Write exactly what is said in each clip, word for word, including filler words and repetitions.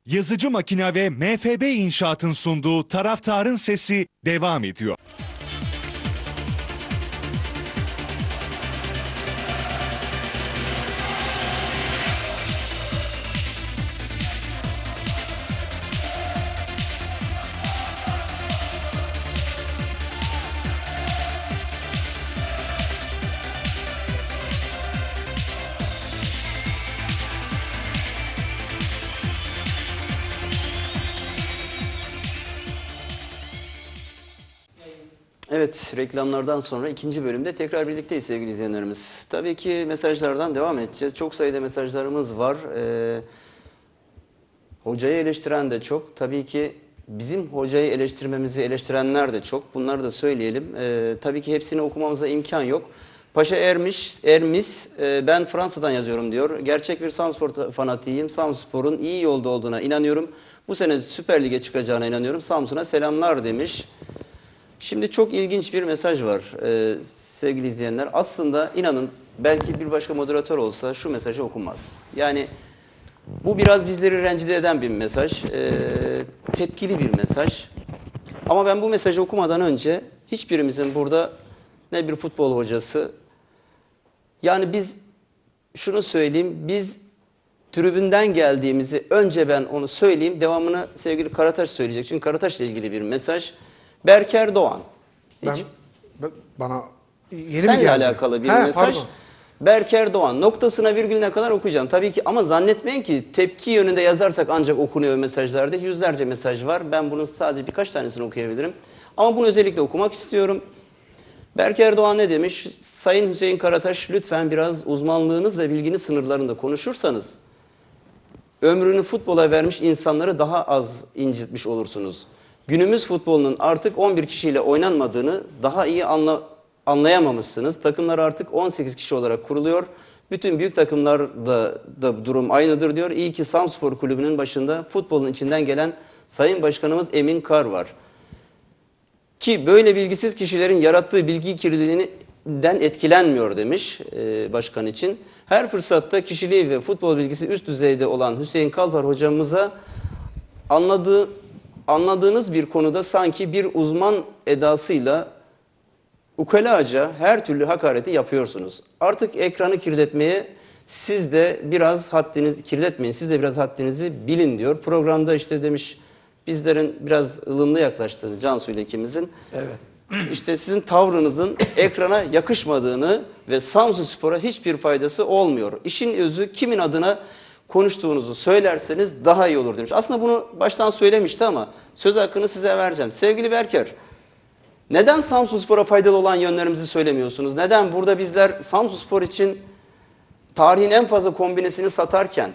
Yazıcı Makine ve M F B İnşaat'ın sunduğu Taraftarın Sesi devam ediyor. Evet, reklamlardan sonra ikinci bölümde tekrar birlikteyiz sevgili izleyenlerimiz. Tabii ki mesajlardan devam edeceğiz. Çok sayıda mesajlarımız var. Ee, hocayı eleştiren de çok. Tabii ki bizim hocayı eleştirmemizi eleştirenler de çok. Bunları da söyleyelim. Ee, tabii ki hepsini okumamıza imkan yok. Paşa Ermiş, Ermis, e, ben Fransa'dan yazıyorum diyor. Gerçek bir Samspor fanatiyim. Samspor'un iyi yolda olduğuna inanıyorum. Bu sene Süper Lig'e çıkacağına inanıyorum. Samsun'a selamlar demiş. Şimdi çok ilginç bir mesaj var ee, sevgili izleyenler. Aslında inanın belki bir başka moderatör olsa şu mesajı okunmaz. Yani bu biraz bizleri rencide eden bir mesaj. Ee, tepkili bir mesaj. Ama ben bu mesajı okumadan önce hiçbirimizin burada ne bir futbol hocası. Yani biz şunu söyleyeyim. Biz tribünden geldiğimizi önce ben onu söyleyeyim. Devamını sevgili Karataş söyleyecek. Çünkü Karataş'la ilgili bir mesaj. Berker Doğan. Ben, ben, bana yeni mi Senle geldi? alakalı bir He, mesaj. pardon. Berker Doğan. Noktasına virgülüne kadar okuyacağım. Tabii ki ama zannetmeyin ki tepki yönünde yazarsak ancak okunuyor mesajlarda. Yüzlerce mesaj var. Ben bunun sadece birkaç tanesini okuyabilirim. Ama bunu özellikle okumak istiyorum. Berker Doğan ne demiş? Sayın Hüseyin Karataş, lütfen biraz uzmanlığınız ve bilginiz sınırlarında konuşursanız ömrünü futbola vermiş insanları daha az incitmiş olursunuz. Günümüz futbolunun artık on bir kişiyle oynanmadığını daha iyi anla, anlayamamışsınız. Takımlar artık on sekiz kişi olarak kuruluyor. Bütün büyük takımlarda da durum aynıdır diyor. İyi ki Samspor Kulübü'nün başında futbolun içinden gelen Sayın Başkanımız Emin Kar var. Ki böyle bilgisiz kişilerin yarattığı bilgi kirliliğinden etkilenmiyor demiş e, başkan için. Her fırsatta kişiliği ve futbol bilgisi üst düzeyde olan Hüseyin Kalpar hocamıza anladığı Anladığınız bir konuda sanki bir uzman edasıyla ukalaca her türlü hakareti yapıyorsunuz. Artık ekranı kirletmeye siz de biraz haddinizi kirletmeyin. Siz de biraz haddinizi bilin diyor. Programda işte demiş bizlerin biraz ılımlı yaklaştığını Cansu ile ikimizin. Evet. İşte sizin tavrınızın ekrana yakışmadığını ve Samsunspor'a hiçbir faydası olmuyor. İşin özü kimin adına konuştuğunuzu söylerseniz daha iyi olur demiş. Aslında bunu baştan söylemişti ama söz hakkını size vereceğim. Sevgili Berker, neden Samsunspor'a faydalı olan yönlerimizi söylemiyorsunuz? Neden burada bizler Samsunspor için tarihin en fazla kombinesini satarken,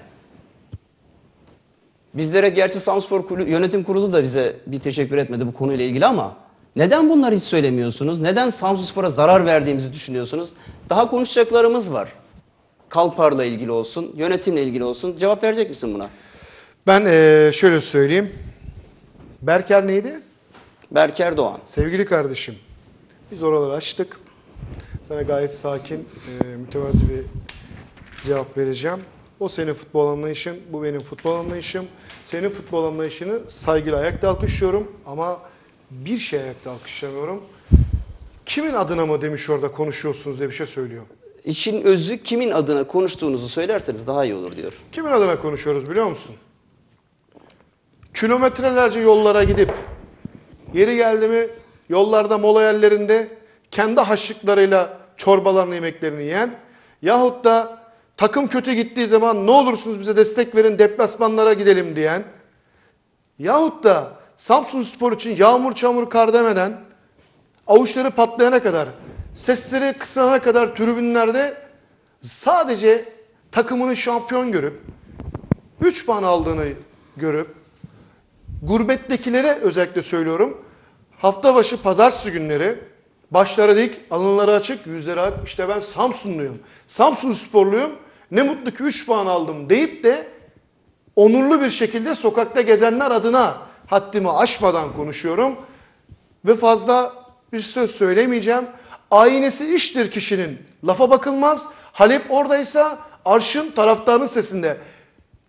bizlere gerçi Samsunspor Yönetim Kurulu da bize bir teşekkür etmedi bu konuyla ilgili ama neden bunları hiç söylemiyorsunuz? Neden Samsunspor'a zarar verdiğimizi düşünüyorsunuz? Daha konuşacaklarımız var. Kalpar'la ilgili olsun, yönetimle ilgili olsun. Cevap verecek misin buna? Ben ee, şöyle söyleyeyim. Berker neydi? Berker Doğan. Sevgili kardeşim, biz oraları açtık. Sana gayet sakin, e, mütevazi bir cevap vereceğim. O senin futbol anlayışın, bu benim futbol anlayışım. Senin futbol anlayışını saygıyla ayakta alkışlıyorum ama bir şey ayakta alkışlamıyorum. Kimin adına mı demiş orada konuşuyorsunuz diye bir şey söylüyor. İşin özü kimin adına konuştuğunuzu söylerseniz daha iyi olur diyor. Kimin adına konuşuyoruz biliyor musun? Kilometrelerce yollara gidip yeri geldi mi yollarda mola yerlerinde kendi haşlıklarıyla çorbalarını yemeklerini yiyen yahut da takım kötü gittiği zaman ne olursunuz bize destek verin deplasmanlara gidelim diyen yahut da Samsunspor için yağmur çamur kar demeden avuçları patlayana kadar sesleri kısana kadar tribünlerde sadece takımını şampiyon görüp üç puan aldığını görüp gurbettekilere özellikle söylüyorum hafta başı pazartesi günleri başları dik alınları açık yüzleri ak işte ben Samsunluyum Samsunsporluyum ne mutlu ki üç puan aldım deyip de onurlu bir şekilde sokakta gezenler adına haddimi aşmadan konuşuyorum ve fazla bir söz söylemeyeceğim. Aynesi iştir kişinin. Lafa bakılmaz. Halep oradaysa arşın taraftarın sesinde.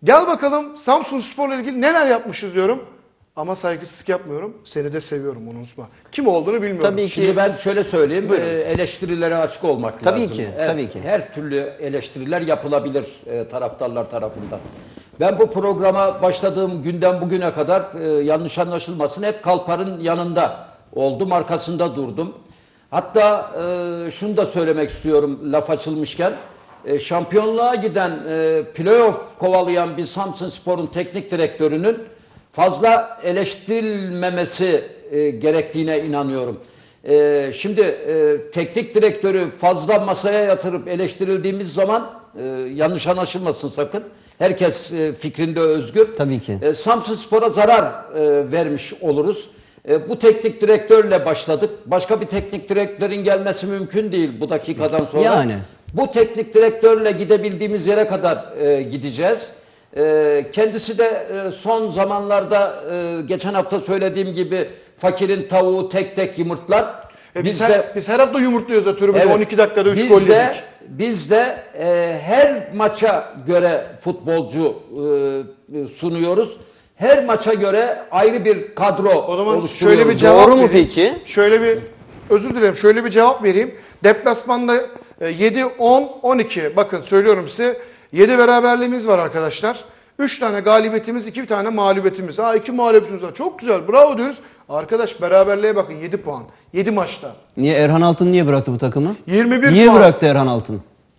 Gel bakalım Samsunspor'la ilgili neler yapmışız diyorum. Ama saygısızlık yapmıyorum. Seni de seviyorum, onu unutma. Kim olduğunu bilmiyorum. Tabii ki. Şimdi ben şöyle söyleyeyim, Buyurun. e, eleştirilere açık olmak Tabii lazım. ki, Evet, tabii ki. Her türlü eleştiriler yapılabilir e, taraftarlar tarafından. Ben bu programa başladığım günden bugüne kadar e, yanlış anlaşılmasın hep Kalpar'ın yanında oldum, arkasında durdum. Hatta e, şunu da söylemek istiyorum laf açılmışken. E, şampiyonluğa giden, e, playoff kovalayan bir Samsunspor'un teknik direktörünün fazla eleştirilmemesi e, gerektiğine inanıyorum. E, şimdi e, teknik direktörü fazla masaya yatırıp eleştirildiğimiz zaman e, yanlış anlaşılmasın sakın. Herkes e, fikrinde özgür. Tabii ki. E, Samsunspor'a zarar e, vermiş oluruz. E, bu teknik direktörle başladık. Başka bir teknik direktörün gelmesi mümkün değil bu dakikadan sonra. Yani. Bu teknik direktörle gidebildiğimiz yere kadar e, gideceğiz. E, kendisi de e, son zamanlarda e, geçen hafta söylediğim gibi fakirin tavuğu tek tek yumurtlar. E biz, her, biz her hafta yumurtluyoruz atıyorum. Evet, on iki dakikada üç biz gol de, yedik. Biz de e, her maça göre futbolcu e, sunuyoruz. Her maça göre ayrı bir kadro O zaman oluşturuyoruz. şöyle bir cevap Doğru mu vereyim. peki? Şöyle bir, özür dilerim, şöyle bir cevap vereyim. Deplasmanda e, yedi, on, on iki. Bakın söylüyorum size. yedi beraberliğimiz var arkadaşlar. üç tane galibiyetimiz, iki tane mağlubiyetimiz. Ha iki mağlubiyetimiz var. Çok güzel. Bravo diyoruz. Arkadaş beraberliğe bakın. yedi puan. yedi maçta. Niye Erhan Altın niye bıraktı bu takımı? yirmi bir Niye puan. bıraktı Erhan Altın?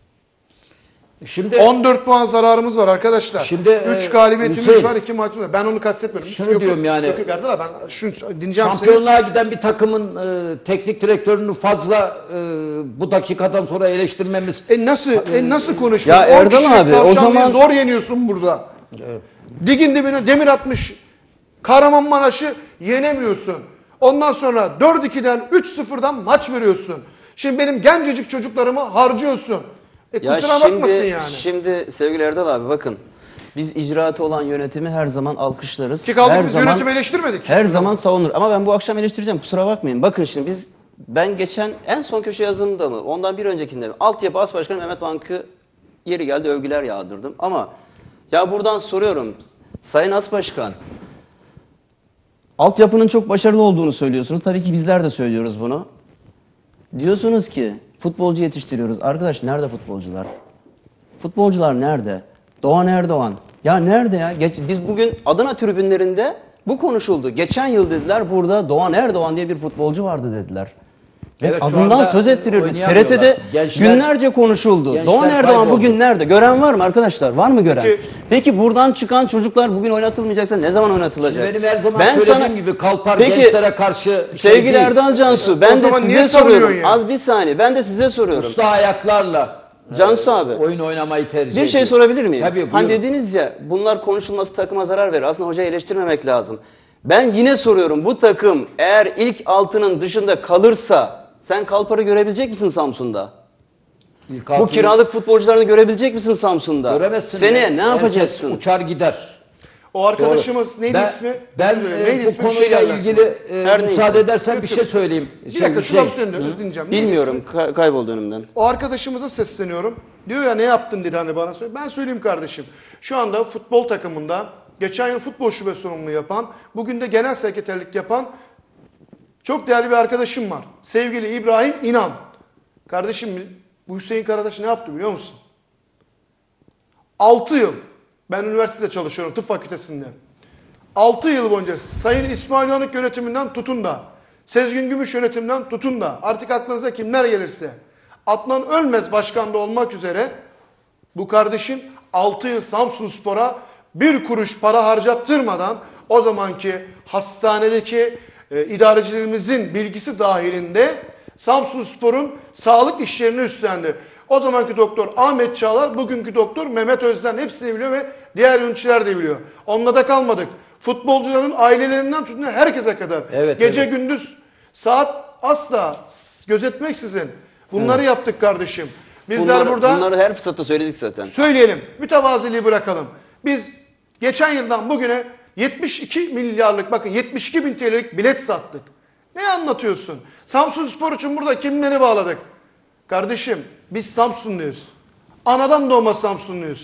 Şimdi on dört puan zararımız var arkadaşlar. Şimdi, üç e, galibiyetimiz Hüseyin, var, iki maçımız var. Ben onu kastetmiyorum. şunu Yok, diyorum yani, Yok, yok Erdal abi, ben şunu dinleyeceğim seni. şampiyonluğa giden bir takımın e, teknik direktörünü fazla e, bu dakikadan sonra eleştirmemiz E nasıl e nasıl konuşuyorsun? Ya on Erdal kişilik abi, o tavşanlıyı zaman- zor yeniyorsun burada. Digin dibine demir atmış Kahramanmaraş'ı yenemiyorsun. Ondan sonra dört ikiden üç sıfırdan maç veriyorsun. Şimdi benim gencecik çocuklarımı harcıyorsun. E Ya kusura şimdi, bakmasın yani. Şimdi sevgili Erdal abi bakın. Biz icraatı olan yönetimi her zaman alkışlarız. Ki kaldık her biz zaman, yönetimi eleştirmedik. Her hiçbir zaman savunur. Ama ben bu akşam eleştireceğim. Kusura bakmayın. Bakın şimdi biz ben geçen en son köşe yazımda mı? Ondan bir öncekinde mi? Altyapı As Başkanı Mehmet Bank'ı yeri geldi övgüler yağdırdım. Ama ya buradan soruyorum. Sayın As Başkan, altyapının çok başarılı olduğunu söylüyorsunuz. Tabii ki bizler de söylüyoruz bunu. Diyorsunuz ki futbolcu yetiştiriyoruz. Arkadaş nerede futbolcular? Futbolcular nerede? Doğan Erdoğan. Ya nerede ya? Geç, biz bugün Adana tribünlerinde bu konuşuldu. Geçen yıl dediler burada Doğan Erdoğan diye bir futbolcu vardı dediler. Ve Evet, şu adından anda söz ettirirdi. T oynayamıyorlar. R T'de Gençler- günlerce konuşuldu. gençler Doğan Erdoğan kayboldu. bugün nerede? Gören var mı arkadaşlar? Var mı gören? Peki- Peki, buradan çıkan çocuklar bugün oynatılmayacaksa ne zaman oynatılacak? benim her zaman Ben söylediğim sana- gibi Kalpar Peki, gençlere karşı şey Sevgili değil. Erdal Cansu, O ben de zaman niye size savunuyorsun soruyorum. ya? Az bir saniye. Ben de size soruyorum. Usta ayaklarla Cansu e, abi. oyun oynamayı tercih Bir şey ediyor. sorabilir miyim? Tabii, Hani buyurun. dediniz ya bunlar konuşulması takıma zarar verir. Aslında hocayı eleştirmemek lazım. Ben yine soruyorum, bu takım eğer ilk altının dışında kalırsa sen Kalpar'ı görebilecek misin Samsun'da? İlk Bu altını kiralık futbolcularını görebilecek misin Samsun'da? göremezsin. Seneye ya. ne Herkes yapacaksın? uçar gider. O arkadaşımız neydi Ben, ismi? ben Özür dilerim. e, Neydi bu ismi? Bir şey konuyla geldi ilgili aklıma. e, Her müsaade neyse. edersen bir şey söyleyeyim. Bir Şey, dakika şu Hüseyin. lafı söyleyeyim, dinleyeceğim. Neydi Bilmiyorum, ismi? ka- kayboldu önümden. O arkadaşımıza sesleniyorum. Diyor ya ne yaptın dedi hani bana söyle. Ben söyleyeyim kardeşim. Şu anda futbol takımında geçen yıl futbol şube sorumluluğu yapan, bugün de genel sekreterlik yapan çok değerli bir arkadaşım var. Sevgili İbrahim İnan. Kardeşim bu Hüseyin Karadaş ne yaptı biliyor musun? altı yıl ben üniversitede çalışıyorum tıp fakültesinde. altı yıl boyunca Sayın İsmail Yanık yönetiminden tutun da Sezgin Gümüş yönetiminden tutun da artık aklınıza kimler gelirse Adnan Ölmez başkanda olmak üzere bu kardeşin altı yıl Samsunspor'a bir kuruş para harcattırmadan o zamanki hastanedeki e, idarecilerimizin bilgisi dahilinde Samsunspor'un sağlık işlerini üstlendi. O zamanki doktor Ahmet Çağlar, bugünkü doktor Mehmet Özden hepsini biliyor ve diğer yöneticiler de biliyor. Onunla da kalmadık. Futbolcuların ailelerinden tutun herkese kadar. Evet, Gece evet. gündüz saat asla gözetmeksizin bunları yaptık kardeşim. Bizler Bunları, burada bunları her fırsatta söyledik zaten. söyleyelim. Mütevaziliği bırakalım. Biz geçen yıldan bugüne yetmiş iki milyarlık bakın yetmiş iki bin T L'lik bilet sattık. Ne anlatıyorsun? Samsunspor için burada kimleri bağladık? Kardeşim biz Samsunluyuz. Anadan doğma Samsunluyuz.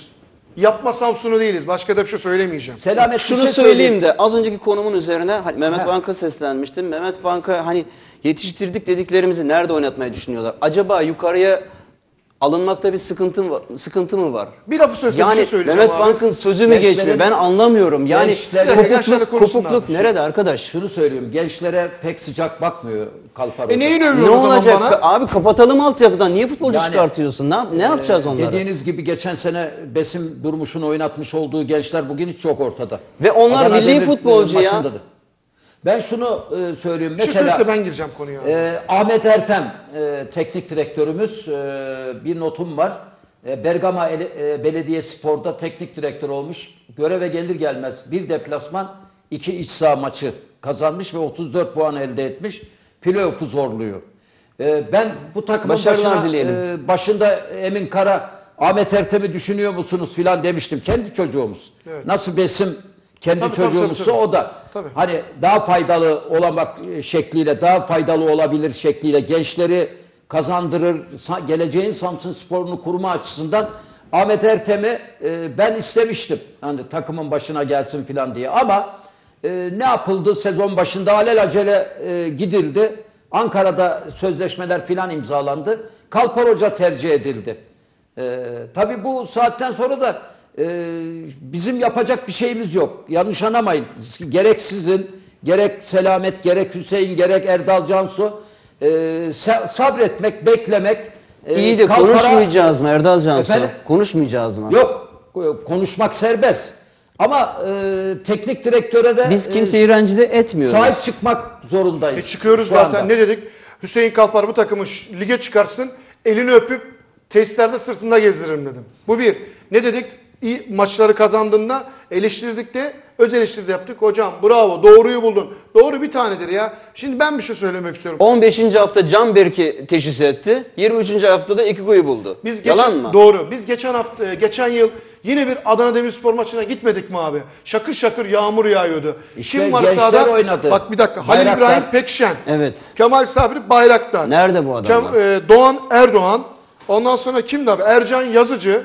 Yapma Samsun'u değiliz. Başka da bir şey söylemeyeceğim. Selamet bir Şunu şey söyleyeyim de az önceki konumun üzerine hani Mehmet Ha. Bank'a seslenmiştim. Mehmet Bank'a hani yetiştirdik dediklerimizi nerede oynatmayı düşünüyorlar? Acaba yukarıya alınmakta bir sıkıntı mı, sıkıntı mı var? Bir lafı söylesem bir Yani şey söyleyeceğim Mehmet abi. Bank'ın sözü mü Gençlerin- geçmiyor? Ben anlamıyorum. Yani Gençlerin- Gençlerle kopukluk, konuşsunlar. kopukluk nerede arkadaş? Şunu söylüyorum. Gençlere pek sıcak bakmıyor Kalpar E Hoca. neyin Ne övüyorsun o zaman olacak? bana? Abi kapatalım altyapıdan. Niye futbolcu Yani, çıkartıyorsun? Ne, yap- ne yapacağız onlara? Dediğiniz gibi geçen sene Besim Durmuş'un oynatmış olduğu gençler bugün hiç yok ortada. Ve onlar Adana milli Demir, futbolcu e, ya. maçındadır. Ben şunu e, söyleyeyim. Bir şey Mesela söylese ben gireceğim konuya. e, Ahmet Ertem e, teknik direktörümüz e, bir notum var. E, Bergama Ele- e, Belediye Spor'da teknik direktör olmuş. Göreve gelir gelmez bir deplasman, iki iç saha maçı kazanmış ve otuz dört puan elde etmiş. Playoff'u zorluyor. E, ben bu takımın Başarılar başına, dileyelim. e, başında Emin Kara, Ahmet Ertem'i düşünüyor musunuz filan demiştim. Kendi çocuğumuz. Evet. Nasıl Besim kendi Tabii, tabii, çocuğumuzsa tabii, tabii. o da. Tabii. Hani daha faydalı olamak şekliyle, daha faydalı olabilir şekliyle gençleri kazandırır, sa- geleceğin Samsun Spor'unu kurma açısından Ahmet Ertem'i e, ben istemiştim. Hani takımın başına gelsin filan diye ama e, ne yapıldı sezon başında alelacele e, gidildi. Ankara'da sözleşmeler filan imzalandı. Kalpar Hoca tercih edildi. E, tabii bu saatten sonra da e, bizim yapacak bir şeyimiz yok. Yanlış anlamayın. Gerek sizin, gerek Selamet, gerek Hüseyin, gerek Erdal Cansu e, sa- sabretmek, beklemek. e, İyi de Kalpar'a- konuşmayacağız mı Erdal Cansu? Efendim? Konuşmayacağız mı? Yok, e, konuşmak serbest. Ama e, teknik direktöre de Biz e, kimseyi rencide etmiyoruz. sahip çıkmak zorundayız. E çıkıyoruz şu zaten. anda. Ne dedik? Hüseyin Kalpar bu takımı ş- lige çıkartsın. Elini öpüp testlerde sırtımda gezdiririm dedim. Bu bir. Ne dedik? İyi maçları kazandığında eleştirdik de öz eleştiri de yaptık. Hocam bravo, doğruyu buldun. Doğru bir tanedir ya. Şimdi ben bir şey söylemek istiyorum. on beşinci hafta Canberk'i teşhis etti. yirmi üçüncü haftada iki golü buldu. Biz geçen, Yalan mı? Doğru. Biz geçen hafta, geçen yıl yine bir Adana Demirspor maçına gitmedik mi abi? Şakır şakır yağmur yağıyordu. İşte Kim var gençler sahada? oynadı. Bak bir dakika. Halil Bayraktar. İbrahim Pekşen. Evet. Kemal Sabri Bayraktar. Nerede bu adamlar? Kem- e, Doğan Erdoğan. Ondan sonra kimdi abi? Ercan Yazıcı.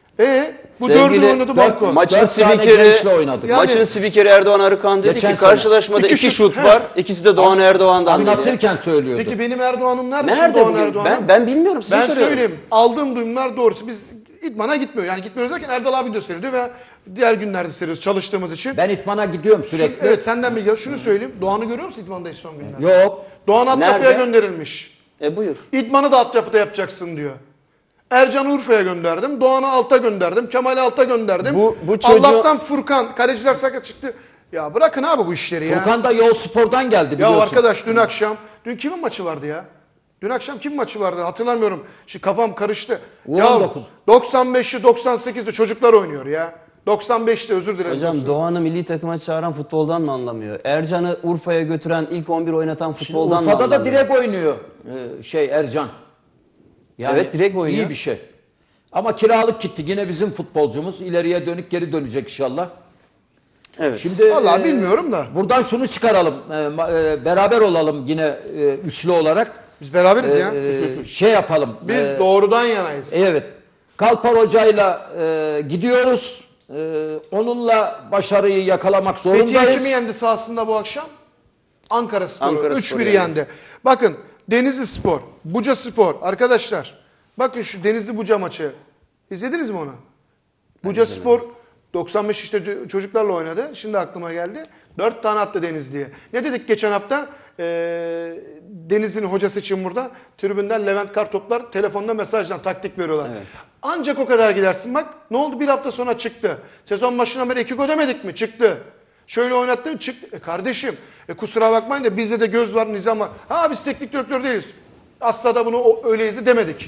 E bu Sevgili- dördü oynadı Banko. Maçın Dört tane spikeri, gençle oynadık. Yani- maçın spikeri Erdoğan Arıkan dedi Geçen ki sene. karşılaşmada İki iki, şut, şut he. var. İkisi de Doğan Erdoğan'dan dedi. Anlatırken söylüyordu. Peki benim Erdoğan'ım nerede? şimdi Nerede Doğan bugün? Erdoğan'ım? Ben, ben bilmiyorum size Ben soruyorum. söyleyeyim. Aldığım duyumlar doğrusu. Biz İdman'a gitmiyor. Yani gitmiyoruz derken Erdal abi de söylüyor ve diğer günlerde seyrediyoruz çalıştığımız için. Ben itmana gidiyorum sürekli. Evet senden bilgi al. Şunu söyleyeyim. Doğan'ı görüyor musun İdman'da son günlerde? Yok. Doğan altyapıya Nerede? gönderilmiş. E buyur. İdman'ı da altyapıda yapacaksın diyor. Ercan'ı Urfa'ya gönderdim. Doğan'ı alta gönderdim. Kemal'i alta gönderdim. Bu- bu çocuğu- Allah'tan Furkan. Kaleciler sakat çıktı. Ya bırakın abi bu işleri ya. Furkan da Yol Spor'dan geldi Ya biliyorsun. arkadaş dün akşam. Dün kimin maçı vardı ya? Dün akşam kim maçı vardı hatırlamıyorum. Şimdi kafam karıştı. Ya on dokuz. doksan beşli doksan sekizli çocuklar oynuyor ya. doksan beşte özür dilerim. Hocam Doğan'ı milli takıma çağıran futboldan mı anlamıyor? Ercan'ı Urfa'ya götüren ilk on bir oynatan futboldan mı Urfa'da anlamıyor? da direkt oynuyor e, şey Ercan. Yani Evet, direkt oynuyor. İyi bir şey. Ama kiralık gitti. Yine bizim futbolcumuz ileriye dönük geri dönecek inşallah. Evet. Şimdi Vallahi e, bilmiyorum da. Buradan şunu çıkaralım. E, ma- e, beraber olalım yine e, üçlü olarak. Biz beraberiz E, ya. e, şey yapalım. Biz E, doğrudan yanayız. Evet. Kalpar Hoca'yla e, gidiyoruz. E, onunla başarıyı yakalamak Fethiye zorundayız. kimi yendi sahasında bu akşam? Ankara Sporu. Ankara üç Sporu bir yendi. yendi. Bakın Denizli Spor, Buca Spor. Arkadaşlar bakın şu Denizli Buca maçı. İzlediniz mi onu? Buca Spor doksan beş işte ço- çocuklarla oynadı. Şimdi aklıma geldi. dört tane attı Denizli'ye. Ne dedik geçen hafta? Ee, Denizli'nin hocası için burada tribünden Levent Kartoplar telefonda mesajdan taktik veriyorlar. Evet. Ancak o kadar gidersin bak. Ne oldu? Bir hafta sonra çıktı. Sezon başından beri iki gol demedik mi? Çıktı. Şöyle oynattı mı? Çıktı. E kardeşim e kusura bakmayın da bizde de göz var, nizam var. Ha biz teknik direktör değiliz. Asla da bunu o, öyleyiz de demedik.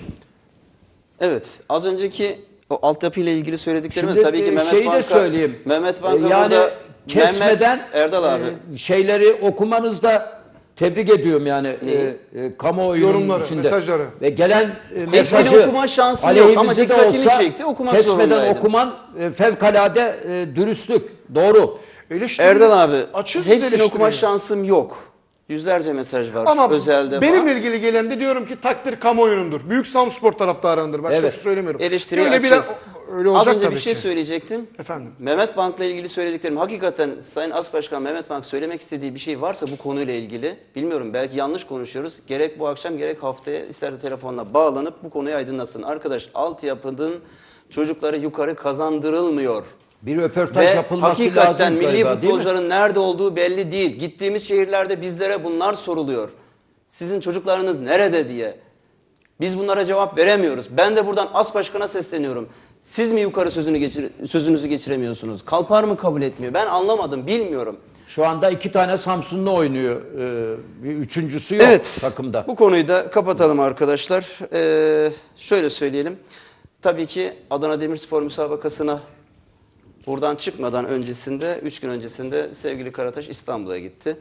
Evet. Az önceki o altyapıyla ilgili söylediklerimi Şimdi tabii ki e, Mehmet şeyi de Banka, söyleyeyim. Mehmet Banka E, yani burada kesmeden Mehmet Erdal abi. e, şeyleri okumanızda tebrik ediyorum yani e, e, kamuoyunun Yorumları, içinde. mesajları. Ve gelen e, mesajı okuma şansın yok ama aleyhimize de dikkatimi olsa çekti, okumak kesmeden zorundaydım. okuman e, fevkalade e, dürüstlük. Doğru. Eleştiri, Erdal abi açız biz hepsini eleştiriye. okuma şansım yok. Yüzlerce mesaj var. Ama özelde benimle falan. ilgili gelen de diyorum ki takdir kamuoyunundur. Büyük Samspor taraftarındır. Başka Evet. bir şey söylemiyorum. Eleştiriye Şöyle biraz açız. öyle Az olacak önce tabii bir şey ki. söyleyecektim. Efendim? Mehmet Bank'la ilgili söylediklerim hakikaten Sayın As Başkan Mehmet Bank söylemek istediği bir şey varsa bu konuyla ilgili bilmiyorum belki yanlış konuşuyoruz. Gerek bu akşam gerek haftaya isterse telefonla bağlanıp bu konuyu aydınlatsın. Arkadaş altyapının çocukları yukarı kazandırılmıyor. Bir röportaj Ve yapılması hakikaten lazım milli galiba, değil mi? futbolcuların nerede olduğu belli değil. Gittiğimiz şehirlerde bizlere bunlar soruluyor. Sizin çocuklarınız nerede diye. Biz bunlara cevap veremiyoruz. Ben de buradan As Başkan'a sesleniyorum. Siz mi yukarı sözünü geçir, sözünüzü geçiremiyorsunuz? Kalpar mı kabul etmiyor? Ben anlamadım, bilmiyorum. Şu anda iki tane Samsunlu oynuyor. Ee, bir üçüncüsü yok Evet, takımda. bu konuyu da kapatalım arkadaşlar. Ee, şöyle söyleyelim. Tabii ki Adana Demirspor müsabakasına buradan çıkmadan öncesinde, üç gün öncesinde sevgili Karataş İstanbul'a gitti.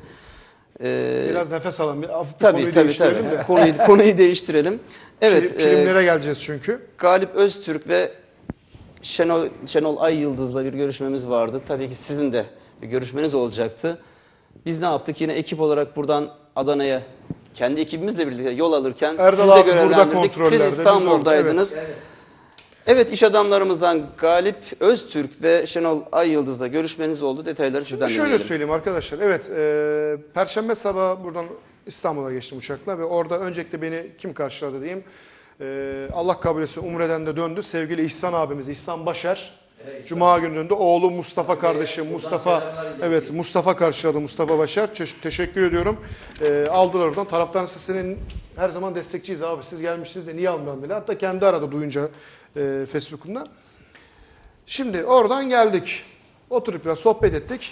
Ee, Biraz nefes alalım. Bir hafif bir tabii konuyu tabii değiştirelim tabii. de. Konuyu, konuyu değiştirelim. Evet, Pri- e, primlere geleceğiz çünkü. Galip Öztürk ve Şenol, Şenol Ay Yıldız'la bir görüşmemiz vardı. Tabii ki sizin de bir görüşmeniz olacaktı. Biz ne yaptık? Yine ekip olarak buradan Adana'ya kendi ekibimizle birlikte yol alırken Erdal sizi de abi burada görevlendirdik. kontrollerde, Siz biz İstanbul'daydınız. orada, Evet. evet iş adamlarımızdan Galip Öztürk ve Şenol Ay Yıldız'la görüşmeniz oldu. Detayları sizden Şöyle dinleyelim. söyleyeyim arkadaşlar. Evet, e, Perşembe sabahı buradan İstanbul'a geçtim uçakla ve orada öncelikle beni kim karşıladı diyeyim. E, Allah kabul etsin Umre'den de döndü. Sevgili İhsan abimiz, İhsan Başar. Cuma günü döndü. Oğlu Mustafa kardeşim, Mustafa, evet Mustafa karşıladı, Mustafa Başar. Te- teşekkür ediyorum. E, aldılar oradan. Taraftarın sesinin her zaman destekçiyiz abi. Siz gelmişsiniz de niye almam bile. Hatta kendi aradı duyunca e, Facebook'umda. Şimdi oradan geldik. Oturup biraz sohbet ettik.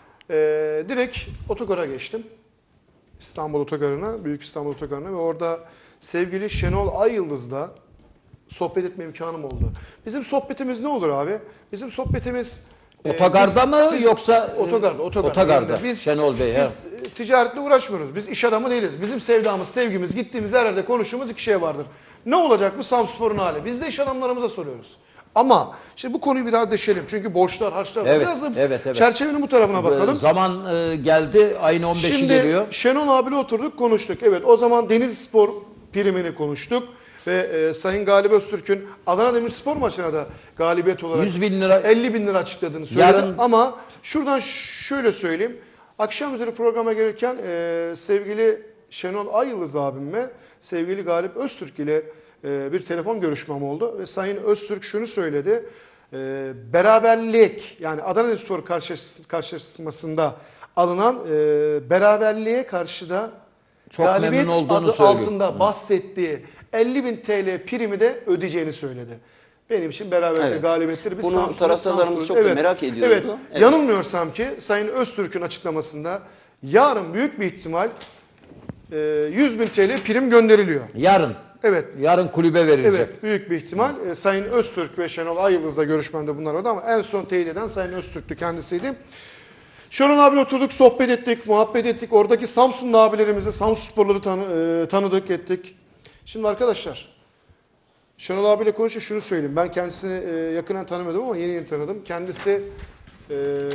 Ee, direkt otogara geçtim. İstanbul Otogarı'na, Büyük İstanbul Otogarı'na ve orada sevgili Şenol Ay Yıldız'la sohbet etme imkanım oldu. Bizim sohbetimiz ne olur abi? Bizim sohbetimiz... e, Otogarda biz- mı biz- yoksa Otogarda, otogarda. Otogarda. Yani Biz, Şenol Bey, biz ha. e, ticaretle uğraşmıyoruz. Biz iş adamı değiliz. Bizim sevdamız, sevgimiz, gittiğimiz her yerde konuştuğumuz iki şey vardır. Ne olacak bu Samspor'un hali? Biz de iş adamlarımıza soruyoruz. Ama şimdi bu konuyu biraz deşelim. Çünkü borçlar, harçlar. Evet, biraz da evet, evet. çerçevenin bu tarafına bakalım. Zaman e, geldi. Ayın on beşi Şimdi geliyor. Şenol abiyle oturduk konuştuk. Evet o zaman Denizspor primini konuştuk. Ve e, Sayın Galip Öztürk'ün Adana Demirspor maçına da galibiyet olarak yüz bin lira elli bin lira açıkladığını söyledi. Yarın- Ama şuradan şöyle söyleyeyim. Akşam üzeri programa gelirken e, sevgili Şenol Ay Yıldız abimle sevgili Galip Öztürk ile e, bir telefon görüşmem oldu. Ve Sayın Öztürk şunu söyledi. E, beraberlik yani Adana Demirspor karşılaş- karşılaşmasında alınan e, beraberliğe karşı da Çok galibiyet memnun olduğunu adı söylüyor. altında bahsettiği elli bin T L primi de ödeyeceğini söyledi. Benim için beraberlik Evet. galibiyetleri biz Bunu Samsun'da- taraftarlarımız Samsun'da- çok da merak ediyordu. Evet. Evet. Yanılmıyorsam ki Sayın Öztürk'ün açıklamasında yarın büyük bir ihtimal e, yüz bin T L prim gönderiliyor. yarın. Evet. Yarın kulübe verilecek. Evet, büyük bir ihtimal. E, Sayın Öztürk ve Şenol Ay Yıldız'la görüşmemde bunlar vardı ama en son teyit eden Sayın Öztürk'tü kendisiydi. Şenol abiyle oturduk, sohbet ettik, muhabbet ettik. Oradaki Samsunlu abilerimizi, Samsun sporları tanı, e, tanıdık, ettik. Şimdi arkadaşlar, Şenol abiyle konuşup şunu söyleyeyim. Ben kendisini e, yakından tanımıyordum ama yeni yeni tanıdım. Kendisi e,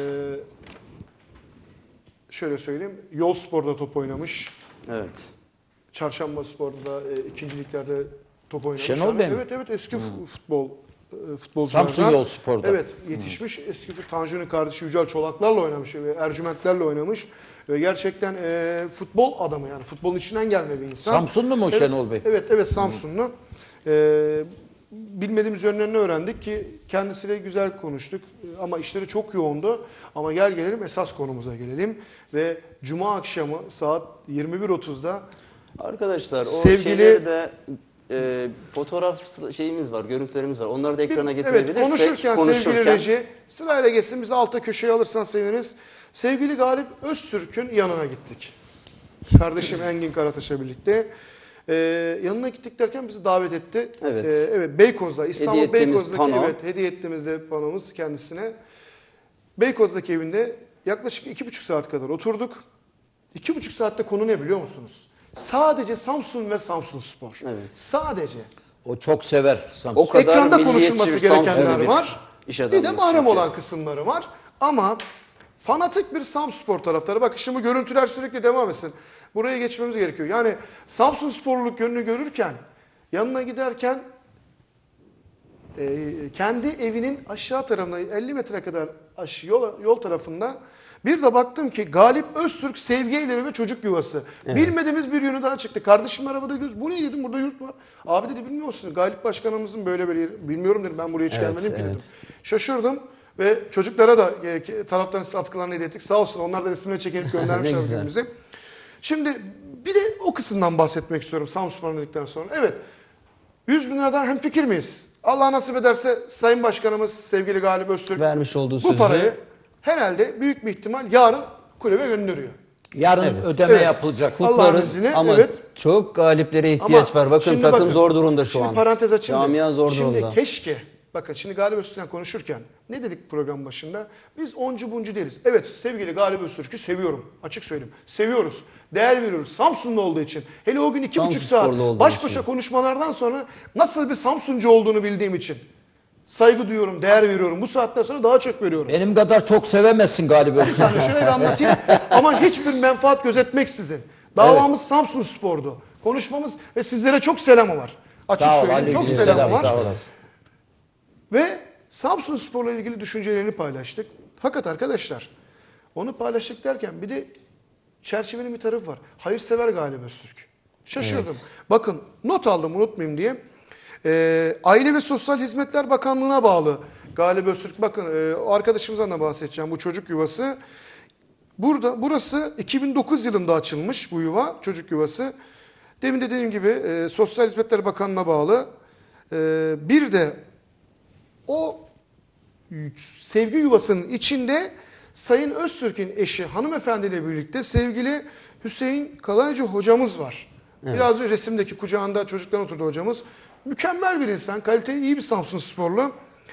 şöyle söyleyeyim, Yol Spor'da top oynamış. Evet. Çarşamba Spor'da e, ikinci liglerde top oynamış. Şenol Yani Bey mi? Evet evet eski f- futbol e, futbolculardan. Samsun Yol Spor'da. Evet yetişmiş. Eski fut- Tanju'nun kardeşi Yücel Çolaklarla oynamış ve Ercümentlerle oynamış. Ve gerçekten e, futbol adamı yani futbolun içinden gelme bir insan. Samsunlu mu Evet, Şenol Bey? Evet evet Samsunlu. E, bilmediğimiz yönlerini öğrendik ki kendisiyle güzel konuştuk. E, Ama işleri çok yoğundu. Ama gel gelelim esas konumuza gelelim. Ve Cuma akşamı saat yirmi bir otuzda Arkadaşlar o Sevgili- şeyleri de e, fotoğraf şeyimiz var, görüntülerimiz var. Onları da ekrana getirebilirsek. Evet konuşurken, sevgili konuşurken- reji sırayla geçsin bizi alta köşeye alırsan seviniriz. Sevgili Galip Öztürk'ün yanına gittik. Kardeşim Engin Karataş'la birlikte. Ee, yanına gittik derken bizi davet etti. Evet. Ee, evet Beykoz'da İstanbul Hediye ettiğimiz Beykoz'daki pano. evet hediye ettiğimiz de panomuz kendisine. Beykoz'daki evinde yaklaşık iki buçuk saat kadar oturduk. İki buçuk saatte konu ne biliyor musunuz? Sadece Samsun ve Samsun Spor. Evet. Sadece. O çok sever Samsun. O kadar Ekranda milliyetçi konuşulması bir gerekenler Samsunlu bir var. iş Bir de adamıyız mahrem çünkü. olan kısımları var. Ama fanatik bir Samsunspor taraftarı. Bakın şimdi bu görüntüler sürekli devam etsin. Buraya geçmemiz gerekiyor. Yani Samsun sporluluk yönünü görürken yanına giderken e, kendi evinin aşağı tarafında elli metre kadar aşağı yol, yol tarafında bir de baktım ki Galip Öztürk Sevgi Evleri ve Çocuk Yuvası. Evet. Bilmediğimiz bir yönü daha çıktı. Kardeşim arabada göz. Bu ne dedim, burada yurt var. Abi dedi bilmiyor musunuz? Galip Başkanımızın böyle bir yeri. Bilmiyorum dedim, ben buraya hiç Evet, gelmedim ki evet. dedim. Şaşırdım ve çocuklara da e, taraftarın atkılarını hediye ettik. Sağ olsun onlar da resimleri çekilip göndermişler birbirimize. Şimdi bir de o kısımdan bahsetmek istiyorum Samsunspor'un dedikten sonra. Evet, yüz bin liradan hemfikir miyiz? Allah nasip ederse Sayın Başkanımız sevgili Galip Öztürk Vermiş olduğu bu sözü parayı herhalde büyük bir ihtimal yarın kulübe gönderiyor. Yarın Evet. ödeme Evet. yapılacak. Allah'ın kutlarız izniyle, ama evet. çok galiplere ihtiyaç Ama var. Bakın şimdi takım bakın, zor durumda şu şimdi an. parantez açayım da, Camia zor şimdi durumda. keşke, bakın şimdi Galip Öztürk'le konuşurken ne dedik program başında? Biz oncu buncu değiliz. Evet, sevgili Galip Öztürk'ü seviyorum. Açık söyleyeyim. Seviyoruz. Değer veriyoruz. Samsunlu olduğu için. Hele o gün iki buçuk saat Samsunsporlu olduğu baş başa için. konuşmalardan sonra nasıl bir Samsuncu olduğunu bildiğim için saygı duyuyorum, değer veriyorum. Bu saatten sonra daha çok veriyorum. Benim kadar çok sevemezsin galiba. Bir saniye şurayı bir anlatayım. Ama hiçbir menfaat gözetmeksizin. Davamız Samsunspor'du. Konuşmamız ve sizlere çok selamı var. Açık Sağ ol, söyleyeyim. Çok aleyküm selamı selam, var. sağ olasın. Ve Samsunspor'la ilgili düşüncelerini paylaştık. Fakat arkadaşlar onu paylaştık derken bir de çerçevenin bir tarafı var. Hayırsever Galip Öztürk. Şaşırdım. Evet. Bakın not aldım unutmayayım diye. Ee, Aile ve Sosyal Hizmetler Bakanlığı'na bağlı Galip Öztürk. Bakın e, arkadaşımızdan da bahsedeceğim bu çocuk yuvası. Burada burası iki bin dokuz yılında açılmış bu yuva, çocuk yuvası. Demin de dediğim gibi e, Sosyal Hizmetler Bakanlığı'na bağlı. E, bir de o sevgi yuvasının içinde Sayın Öztürk'ün eşi hanımefendiyle birlikte sevgili Hüseyin Kalaycı hocamız var. Evet. Biraz önce resimdeki kucağında çocuklar oturdu hocamız. Mükemmel bir insan, kaliteli iyi bir Samsunsporlu.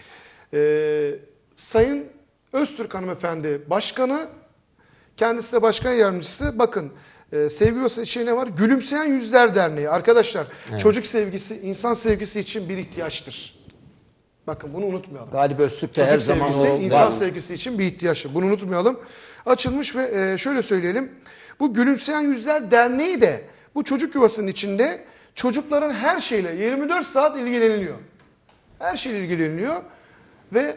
Ee, Sayın Öztürk hanımefendi başkanı, kendisi de başkan yardımcısı. Bakın e, sevgi yuvasının içinde ne var? Gülümseyen Yüzler Derneği. Arkadaşlar evet. Çocuk sevgisi, insan sevgisi için bir ihtiyaçtır. Bakın bunu unutmayalım. Galip Öztürk de Çocuk her zaman sevgisi, o insan var. sevgisi için bir ihtiyaçtır. Bunu unutmayalım. Açılmış ve e, şöyle söyleyelim. Bu Gülümseyen Yüzler Derneği de bu çocuk yuvasının içinde çocukların her şeyle yirmi dört saat ilgileniliyor. Her şeyle ilgileniliyor ve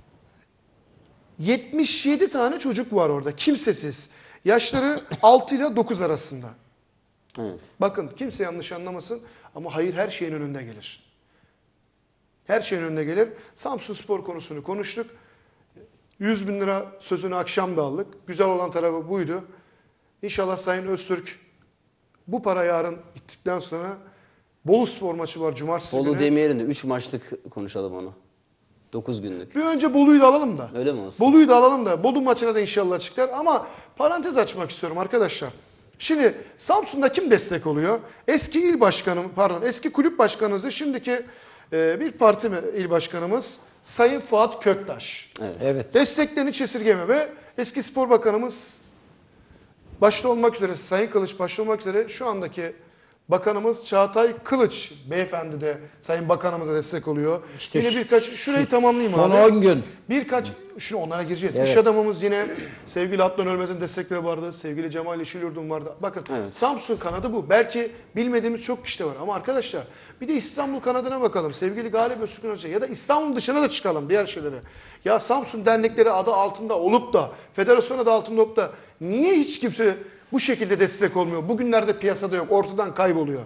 yetmiş yedi tane çocuk var orada. Kimsesiz. Yaşları altı ile dokuz arasında. Evet. Bakın kimse yanlış anlamasın ama hayır her şeyin önünde gelir. Her şeyin önünde gelir. Samsunspor konusunu konuştuk. yüz bin lira sözünü akşam da aldık. Güzel olan tarafı buydu. İnşallah Sayın Öztürk bu para yarın gittikten sonra Bolu Spor maçı var cumartesi Bolu günü. demeyelim de üç maçlık konuşalım onu. dokuz günlük. Bir önce Bolu'yu da alalım da. Öyle mi olsun? Bolu'yu da alalım da Bolu maçına da inşallah çıkar. Ama parantez açmak istiyorum arkadaşlar. Şimdi Samsun'da kim destek oluyor? Eski il başkanım, pardon eski kulüp başkanımız da şimdiki e, bir parti il başkanımız Sayın Fuat Köktaş. Evet. Evet. Desteklerini hiç esirgeme ve eski spor bakanımız başta olmak üzere Sayın Kılıç başta olmak üzere şu andaki bakanımız Çağatay Kılıç beyefendi de Sayın Bakanımıza destek oluyor. İşte yine şu- birkaç şurayı şu tamamlayayım son abi. on gün. Birkaç şu onlara gireceğiz. Evet. İş adamımız yine sevgili Adnan Ölmez'in destekleri vardı. Sevgili Cemal Yeşilyurt'un vardı. Bakın Evet. Samsun kanadı bu. Belki bilmediğimiz çok kişi de var ama arkadaşlar bir de İstanbul kanadına bakalım. Sevgili Galip Öztürk'ün Hoca ya da İstanbul dışına da çıkalım diğer şeylere. Ya Samsun dernekleri adı altında olup da federasyon adı altında olup da niye hiç kimse bu şekilde destek olmuyor? Bugünlerde piyasada yok. Ortadan kayboluyor.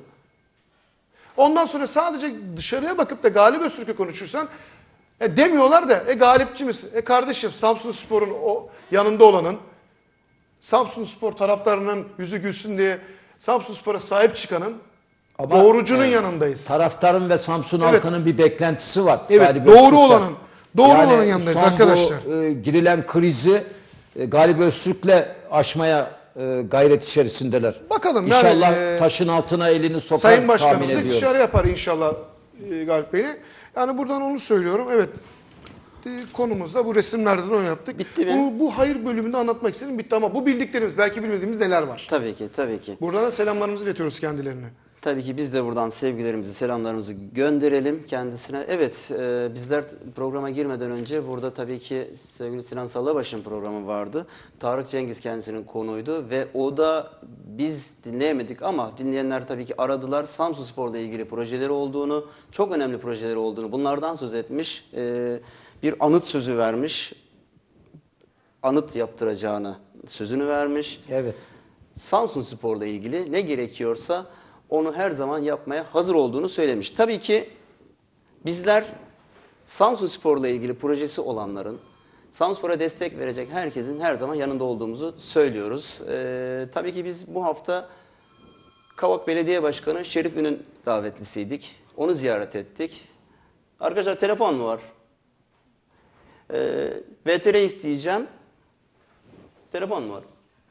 Ondan sonra sadece dışarıya bakıp da Galip Öztürk'ü konuşursan e demiyorlar da e galipçi misin? E kardeşim Samsunspor'un o yanında olanın Samsunspor taraftarının yüzü gülsün diye Samsunspor'a sahip çıkanın Ama, doğrucunun evet, yanındayız. Taraftarın ve Samsun Evet. halkının bir beklentisi var. Evet, Galip doğru Öztürk'ten. olanın, doğru Yani olanın yanındayız son arkadaşlar. Bu e, girilen krizi e, Galip Öztürk'le aşmaya e, gayret içerisindeler. Bakalım yani, İnşallah e, taşın altına elini sokar Sayın tahmin Başkanımız da ediyorum. istişare yapar inşallah e, Galip Bey'le. Yani buradan onu söylüyorum. Evet. E, konumuzda bu resimlerden onu yaptık. Bitti mi? Bu, bu hayır bölümünde anlatmak istedim. Bitti ama bu bildiklerimiz belki bilmediğimiz neler var. Tabii ki, tabii ki. Buradan da selamlarımızı iletiyoruz kendilerine. Tabii ki biz de buradan sevgilerimizi, selamlarımızı gönderelim kendisine. Evet, e, bizler programa girmeden önce burada tabii ki sevgili Sinan Sallabaş'ın programı vardı. Tarık Cengiz kendisinin konuydu ve o da biz dinleyemedik ama dinleyenler tabii ki aradılar. Samsunspor'la ilgili projeleri olduğunu, çok önemli projeleri olduğunu bunlardan söz etmiş. E, bir anıt sözü vermiş. Anıt yaptıracağını sözünü vermiş. Evet. Samsunspor'la ilgili ne gerekiyorsa onu her zaman yapmaya hazır olduğunu söylemiş. Tabii ki bizler Samsunspor'la ilgili projesi olanların, Samsunspor'a destek verecek herkesin her zaman yanında olduğumuzu söylüyoruz. Ee, tabii ki biz bu hafta Kavak Belediye Başkanı Şerif Ün'ün davetlisiydik. Onu ziyaret ettik. Arkadaşlar telefon mu var? Ee, V T R isteyeceğim. Telefon mu var?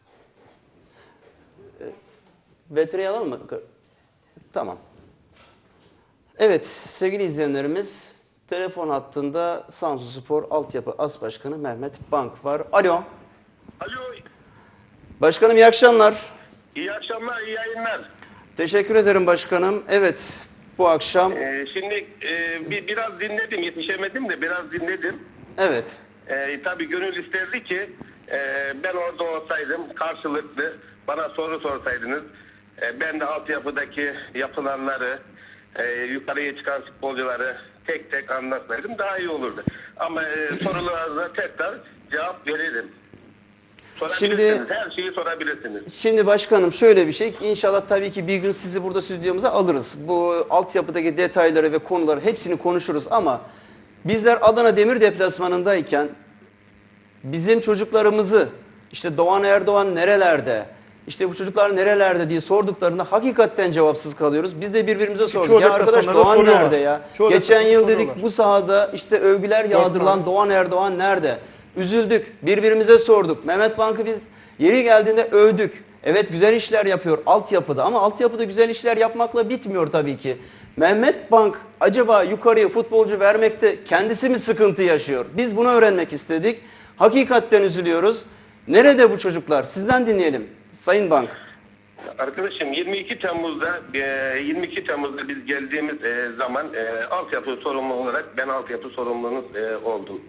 Ee, V T R'yi alalım mı? Tamam. Evet sevgili izleyenlerimiz, telefon hattında Samsunspor Altyapı As Başkanı Mehmet Bank var. Alo. Alo, Başkanım iyi akşamlar. iyi akşamlar, iyi yayınlar. Teşekkür ederim başkanım. Evet bu akşam Ee, şimdi e, bir, biraz dinledim, yetişemedim de biraz dinledim. evet Ee, tabii gönül isterdi ki e, ben orada olsaydım, karşılıklı bana soru sorsaydınız. E, ben de altyapıdaki yapılanları, e, yukarıya çıkan futbolcuları tek tek anlatsaydım daha iyi olurdu. Ama e, sorularınıza tekrar cevap veririm. Sorabilirsiniz, Şimdi- her şeyi sorabilirsiniz. Şimdi başkanım şöyle bir şey. İnşallah tabii ki bir gün sizi burada stüdyomuza alırız. Bu altyapıdaki detayları ve konuları hepsini konuşuruz ama bizler Adana Demir deplasmanındayken bizim çocuklarımızı işte Doğan Erdoğan nerelerde, işte bu çocuklar nerelerde diye sorduklarında hakikaten cevapsız kalıyoruz. Biz de birbirimize sorduk. çoğu Ya arkadaş deplasmanlarda Doğan soruyorlar. nerede ya? Çoğu Geçen deplasmanda yıl dedik soruyorlar. bu sahada işte övgüler yağdırılan tane. Doğan Erdoğan nerede? Üzüldük. Birbirimize sorduk. Mehmet Bank'ı biz yeri geldiğinde övdük. Evet güzel işler yapıyor altyapıda ama altyapıda güzel işler yapmakla bitmiyor tabii ki. Mehmet Bank acaba yukarıya futbolcu vermekte kendisi mi sıkıntı yaşıyor? Biz bunu öğrenmek istedik. Hakikaten üzülüyoruz. Nerede bu çocuklar? Sizden dinleyelim Sayın Bank. Arkadaşım yirmi iki Temmuz'da e, yirmi iki Temmuz'da biz geldiğimiz e, zaman e, altyapı sorumlu olarak ben altyapı sorumlunuz e, oldum.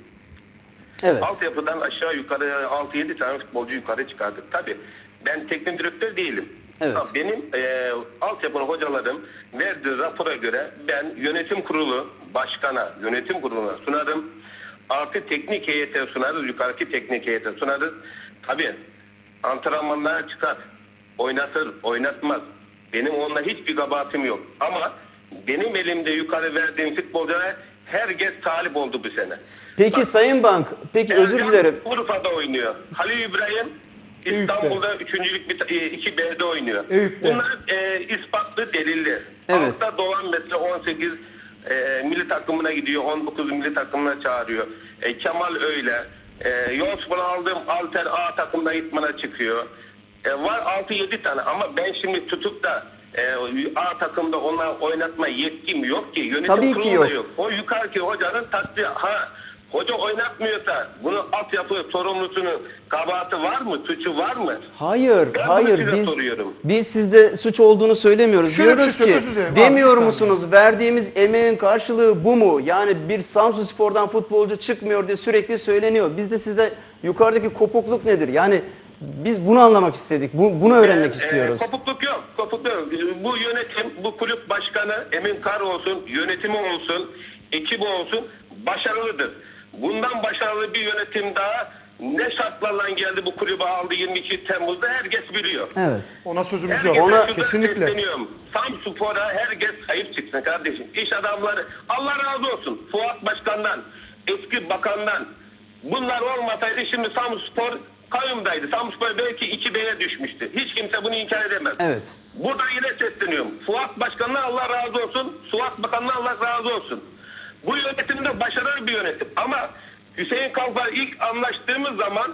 Evet. Altyapıdan aşağı yukarı altı yedi tane futbolcu yukarı çıkardık. Tabii ben teknik direktör değilim. Evet. Ama benim e, altyapının hocalarım verdiği rapora göre ben yönetim kurulu başkana, yönetim kuruluna sunarım. Artı teknik heyete sunarız, yukarıki teknik heyete sunarız. Tabii antrenmanlara çıkar, oynatır, oynatmaz. Benim onunla hiçbir kabahatim yok. Ama benim elimde yukarı verdiğim futbolculara herkes talip oldu bu sene. Peki Sayın Bank, peki özür Ercan dilerim. Urfa'da oynuyor. Halil İbrahim İstanbul'da üçüncülük iki B'de oynuyor. Eyüp'te. Bunlar e, ispatlı delilli. Evet. Altta Doğan mesela on sekiz e, milli takımına gidiyor. on dokuz milli takımına çağırıyor. E, Kemal öyle. E, Yonspor'u aldığım Alter A takımda itmana çıkıyor. E, var altı yedi tane ama ben şimdi tutup da e, A takımda ona oynatma yetkim yok ki. Yönetim Tabii ki kurulu da yok. yok. O yukarıki hocanın takdiri. Ha hoca oynatmıyorsa bunun altyapı sorumlusunun kabahati var mı? Suçu var mı? Hayır, Ben bunu hayır. size Biz soruyorum. biz sizde suç olduğunu söylemiyoruz. Şöyle bir Diyoruz şey ki söyleyeyim, özür dilerim. demiyor Abi, bir musunuz verdiğimiz emeğin karşılığı bu mu? Yani bir Samsunspor'dan futbolcu çıkmıyor diye sürekli söyleniyor. Biz de sizde yukarıdaki kopukluk nedir? Yani biz bunu anlamak istedik. Bu, bunu öğrenmek Ee, istiyoruz. E, kopukluk yok. Kopukluk yok. Bu yönetim, bu kulüp başkanı Emin Kar olsun, yönetimi olsun, ekibi olsun başarılıdır. Bundan başarılı bir yönetim daha ne şartlarla geldi bu kulübe aldı yirmi iki Temmuz'da herkes biliyor. Evet. Ona sözümüz yok. Herkese Ona şuradan kesinlikle. sesleniyorum. Samsunspor'a herkes sahip çıksın kardeşim. İş adamları Allah razı olsun. Fuat Başkan'dan, eski bakandan. Bunlar olmasaydı şimdi Samsunspor kayyumdaydı. Samsunspor belki iki B'ye düşmüştü. Hiç kimse bunu inkar edemez. Evet. Burada yine sesleniyorum. Fuat Başkan'dan Allah razı olsun. Suat Bakan'dan Allah razı olsun. Bu yönetim de başarılı bir yönetim. Ama Hüseyin Kalfa ilk anlaştığımız zaman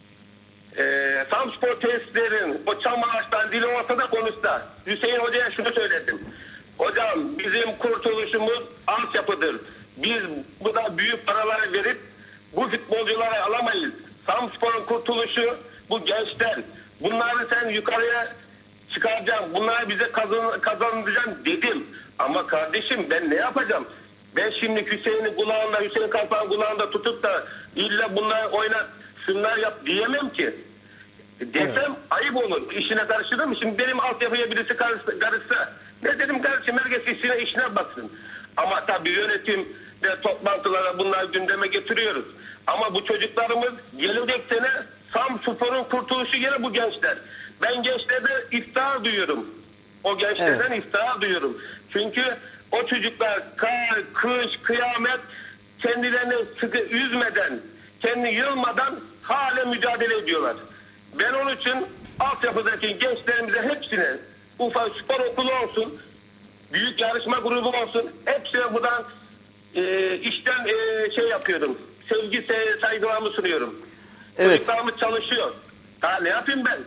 Ee, Samspor tesislerin o çam ağaçtan dili ortada konuşsa Hüseyin Hoca'ya şunu söyledim. Hocam bizim kurtuluşumuz altyapıdır. Biz bu da büyük paralar verip bu futbolcuları alamayız. Samspor'un kurtuluşu bu gençler. Bunları sen yukarıya çıkaracağım, bunları bize kazan, kazandıracağım dedim. Ama kardeşim ben ne yapacağım? Ben şimdi Hüseyin'in kulağında, Hüseyin Kalpak'ın kulağında tutup da illa bunları oynat, şunlar yap diyemem ki. Desem evet. ayıp olur. İşine karıştırır mı? Şimdi benim altyapıya birisi karışsa, karışsa ne dedim kardeşim, herkes işine, işine baksın. Ama tabii yönetim ve toplantılara bunları gündeme getiriyoruz. Ama bu çocuklarımız gelecek sene Samspor'un kurtuluşu yine bu gençler. Ben gençlerden iftihar duyuyorum. O gençlerden evet. iftihar duyuyorum. Çünkü o çocuklar kar, kış, kıyamet kendilerini sıkı üzmeden, kendi yılmadan hala mücadele ediyorlar. Ben onun için altyapıdaki gençlerimize hepsine, ufak spor okulu olsun, büyük yarışma grubu olsun, hepsine buradan e, işten e, şey yapıyorum. Sevgi, saygılarımı sunuyorum. Evet. Çocuklarımız çalışıyor. Ha ne yapayım ben?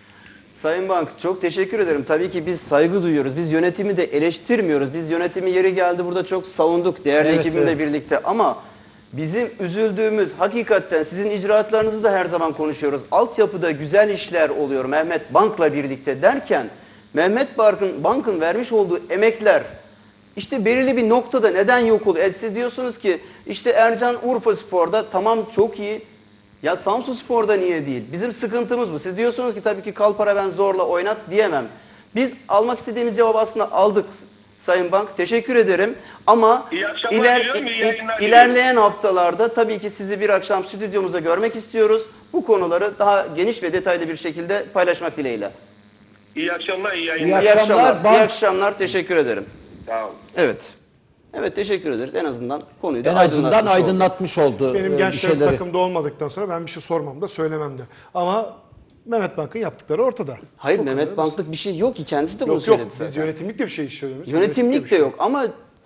Sayın Bank çok teşekkür ederim. Tabii ki biz saygı duyuyoruz. Biz yönetimi de eleştirmiyoruz. Biz yönetimi yeri geldi burada çok savunduk değerli evet, ekibimle evet. birlikte. Ama bizim üzüldüğümüz hakikaten sizin icraatlarınızı da her zaman konuşuyoruz. Altyapıda güzel işler oluyor Mehmet Bank'la birlikte derken Mehmet Bank'ın Bank'ın vermiş olduğu emekler işte belirli bir noktada neden yok oluyor? E siz diyorsunuz ki işte Ercan Urfaspor'da tamam çok iyi. Ya Samsunspor'da niye değil? Bizim sıkıntımız bu. Siz diyorsunuz ki tabii ki Kalpar'a ben zorla oynat diyemem. Biz almak istediğimiz cevabı aslında aldık Sayın Bank. Teşekkür ederim. Ama iler, i, ilerleyen haftalarda tabii ki sizi bir akşam stüdyomuzda görmek istiyoruz. Bu konuları daha geniş ve detaylı bir şekilde paylaşmak dileğiyle. İyi akşamlar, iyi yayınlar. İyi İyi akşamlar. akşamlar. İyi akşamlar. Teşekkür ederim. Sağ olun. Evet. Evet teşekkür ederiz. En azından konuyu da En azından aydınlatmış, aydınlatmış oldu. oldu Benim e, gençlerim şeyleri. takımda olmadıktan sonra ben bir şey sormam da söylemem de. Ama Mehmet Bank'ın yaptıkları ortada. Hayır Bu Mehmet kadar Bank'lık bir şey yok ki. Kendisi de bunu Yok yok söyledi biz zaten. yönetimlik de bir şey söylüyoruz. Yönetimlik bir de şey yok ama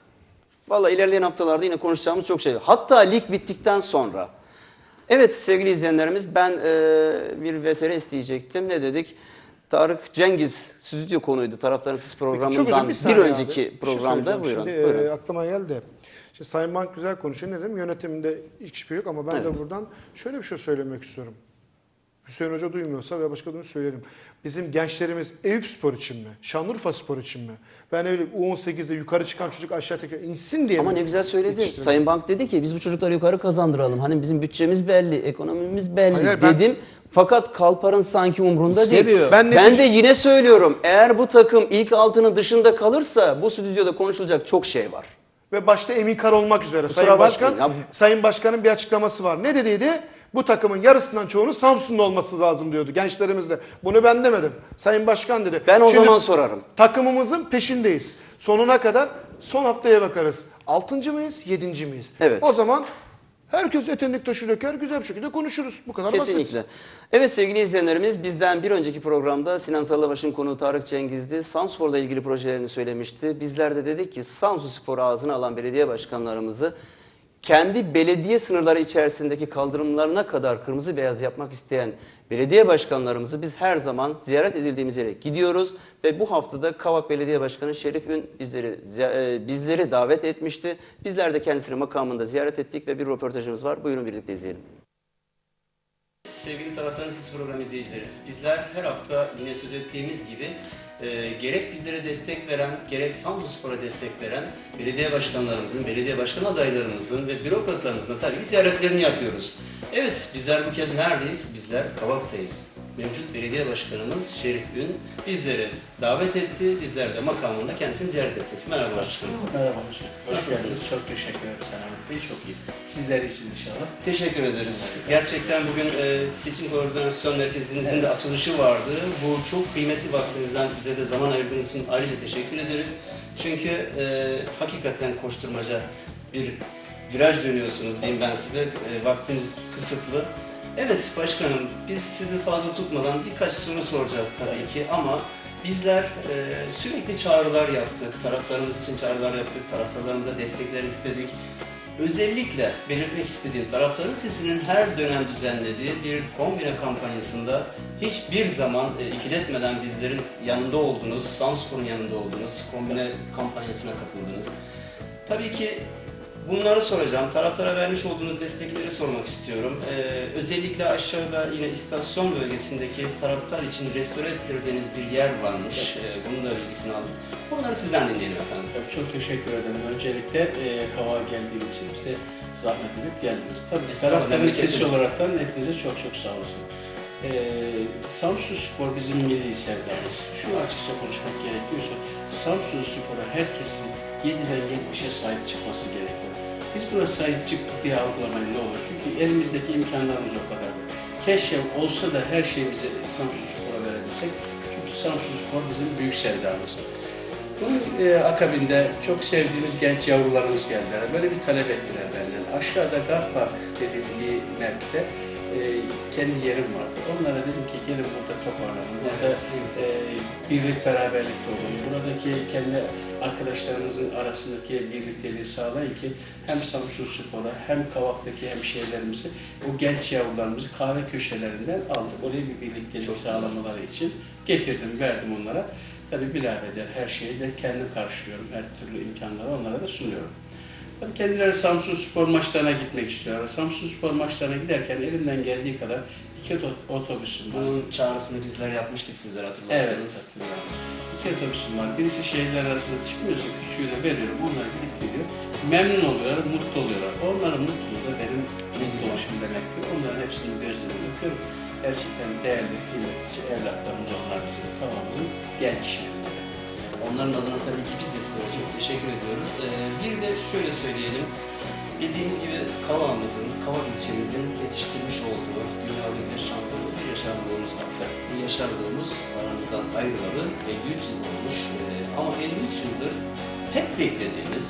valla ilerleyen haftalarda yine konuşacağımız çok şey var. Hatta lig bittikten sonra. Evet sevgili izleyenlerimiz ben e, bir V T R isteyecektim. Ne dedik? Tarık Cengiz stüdyo konuydu Taraftarın Siz programından bir, bir önceki abi. programda. Bir şey buyurun. Şimdi buyurun. E, aklıma geldi. Şimdi Sayın Bank güzel konuşuyor. Ne dedim? Yönetimde hiçbir şey yok ama ben Evet. de buradan şöyle bir şey söylemek istiyorum. Hüseyin Hoca duymuyorsa veya başka birine söyleyelim. Bizim gençlerimiz Eyüpspor için mi? Şanlıurfaspor için mi? Ben öyle U on sekizde yukarı çıkan çocuk aşağı tekrar insin diye Ama mi? ne güzel söyledi. yetiştirmek? Sayın Bank dedi ki biz bu çocukları yukarı kazandıralım. Hani bizim bütçemiz belli, ekonomimiz belli Hayır, ben- dedim. Fakat Kalpar'ın sanki umrunda değil. İstemiyor. Ben, Ben ne de yine söylüyorum. Eğer bu takım ilk altının dışında kalırsa bu stüdyoda konuşulacak çok şey var. Ve başta Emin Kar olmak üzere Kusura Sayın Başkan, bakmayın ya. Sayın Başkan'ın bir açıklaması var. Ne dediydi? Bu takımın yarısından çoğunun Samsun'da olması lazım diyordu gençlerimizle. Bunu ben demedim. Sayın Başkan dedi. Ben o Şimdi zaman sorarım. Takımımızın peşindeyiz. Sonuna kadar son haftaya bakarız. Altıncı mıyız, yedinci miyiz? Evet. O zaman herkes etenlik taşı döker, güzel bir şekilde konuşuruz. Bu kadar basit. Kesinlikle. Evet sevgili izleyenlerimiz bizden bir önceki programda Sinan Sarıbaş'ın konuğu Tarık Cengiz'di. Samspor'la ilgili projelerini söylemişti. Bizler de dedik ki Samsunspor ağzına alan belediye başkanlarımızı kendi belediye sınırları içerisindeki kaldırımlarına kadar kırmızı beyaz yapmak isteyen belediye başkanlarımızı biz her zaman ziyaret edildiğimiz yere gidiyoruz. Ve bu haftada Kavak Belediye Başkanı Şerif Ün bizleri, bizleri davet etmişti. Bizler de kendisini makamında ziyaret ettik ve bir röportajımız var. Buyurun birlikte izleyelim. Sevgili Taraftarın Siz program izleyicileri, bizler her hafta yine söz ettiğimiz gibi e, gerek bizlere destek veren, gerek Samsunspor'a destek veren belediye başkanlarımızın, belediye başkan adaylarımızın ve bürokratlarımızın tabii ki ziyaretlerini yapıyoruz. Evet, bizler bu kez neredeyiz? Bizler Kavak'tayız. Mevcut belediye başkanımız Şerif Ün bizleri davet etti. Bizler de makamında kendisini ziyaret ettik. Merhaba başkanım. Merhaba hocam. Hoş Nasılsınız? geldiniz. Çok teşekkür ederim Selamet Bey. Çok iyi. Sizler iyisiniz inşallah. Teşekkür ederiz. Gerçekten bugün e, seçim koordinasyon merkezimizin Evet. de açılışı vardı. Bu çok kıymetli vaktinizden bize de zaman ayırdığınız için ayrıca teşekkür ederiz. Çünkü e, hakikaten koşturmaca bir viraj dönüyorsunuz diyeyim ben size. E, vaktiniz kısıtlı. Evet başkanım, biz sizi fazla tutmadan birkaç soru soracağız tabii ki ama bizler e, sürekli çağrılar yaptık, taraftarımız için çağrılar yaptık, taraftarlarımıza destekler istedik. Özellikle belirtmek istediğim taraftarın sesinin her dönem düzenlediği bir kombine kampanyasında hiçbir zaman e, ikiletmeden bizlerin yanında oldunuz, Samspor'un yanında oldunuz, kombine kampanyasına katıldınız. Tabii ki bunları soracağım. Taraftara vermiş olduğunuz destekleri sormak istiyorum. Ee, özellikle aşağıda yine istasyon bölgesindeki taraftar için restore ettirdiğiniz bir yer varmış. Ee, bunun da bilgisini aldık. Bunları sizden dinleyelim efendim. Tabii çok teşekkür ederim. Öncelikle e, Kavak'a geldiğiniz için bize zahmet edip geldiniz. Tabii Estağfurullah, taraftarın memleketim. sesi olaraktan hepinize çok çok sağ olasın. E, Samsun Spor bizim milli sevdamız. Şunu açıkça konuşmak gerekiyorsa Samsun Spor'a herkesin yediden yetmişe sahip çıkması gerekiyor. Biz buna sahip çıktık diye algılamayın ne olur. Çünkü elimizdeki imkanlarımız o kadar. Keşke olsa da her şeyimizi Samsun Spor'a verebilsek. Çünkü Samsun Spor bizim büyük sevdamız. Bunun e, akabinde çok sevdiğimiz genç yavrularımız geldiler. Böyle bir talep ettiler benden. Aşağıda Garp Park dediğim bir mevkide e, kendi yerim vardı. Onlara dedim ki gelin burada top oynayalım. Burada e, birlik beraberlikte olun. Buradaki kendi arkadaşlarınızın arasındaki birlikteliği sağlayın ki hem Samsun Spor'a hem Kavak'taki hemşehrilerimizi, o genç yavrularımızı kahve köşelerinden aldık. Oraya bir birliktelik sağlamaları için getirdim, verdim onlara. Tabii bilabeder her şeyi de kendim karşılıyorum. Her türlü imkanları onlara da sunuyorum. Tabii kendileri Samsun Spor maçlarına gitmek istiyorlar. Samsun Spor maçlarına giderken elimden geldiği kadar iki otobüsüm var. Bunun çağrısını bizler yapmıştık sizler Evet, hatırlarsanız. hatırlıyorum. İki otobüsüm var. Birisi şehirler arasında çıkmıyorsa küçüğü de veriyorum. Onlar gidip geliyor. Memnun oluyorlar, mutlu oluyorlar. Onların mutluluğu da benim mutlu oluşum demektir. Onların hepsini gözlerine öpüyorum. Gerçekten değerli, kıymetli evlatlarımız onlar bizim kafamızın genç şehirleri. Onların adına tabii ki biz de size çok teşekkür ediyoruz. Ee, bir de şöyle söyleyelim. Bildiğiniz gibi Kavak'ımızın, Kavak ilçemizin yetiştirmiş olduğu Dünya Ligi'nde şampiyonluğu yaşardığımız hafta. Bu yaşardığımız aramızdan ayrılalı elli üç yıl olmuş. Ee, ama elli üç yıldır hep beklediğimiz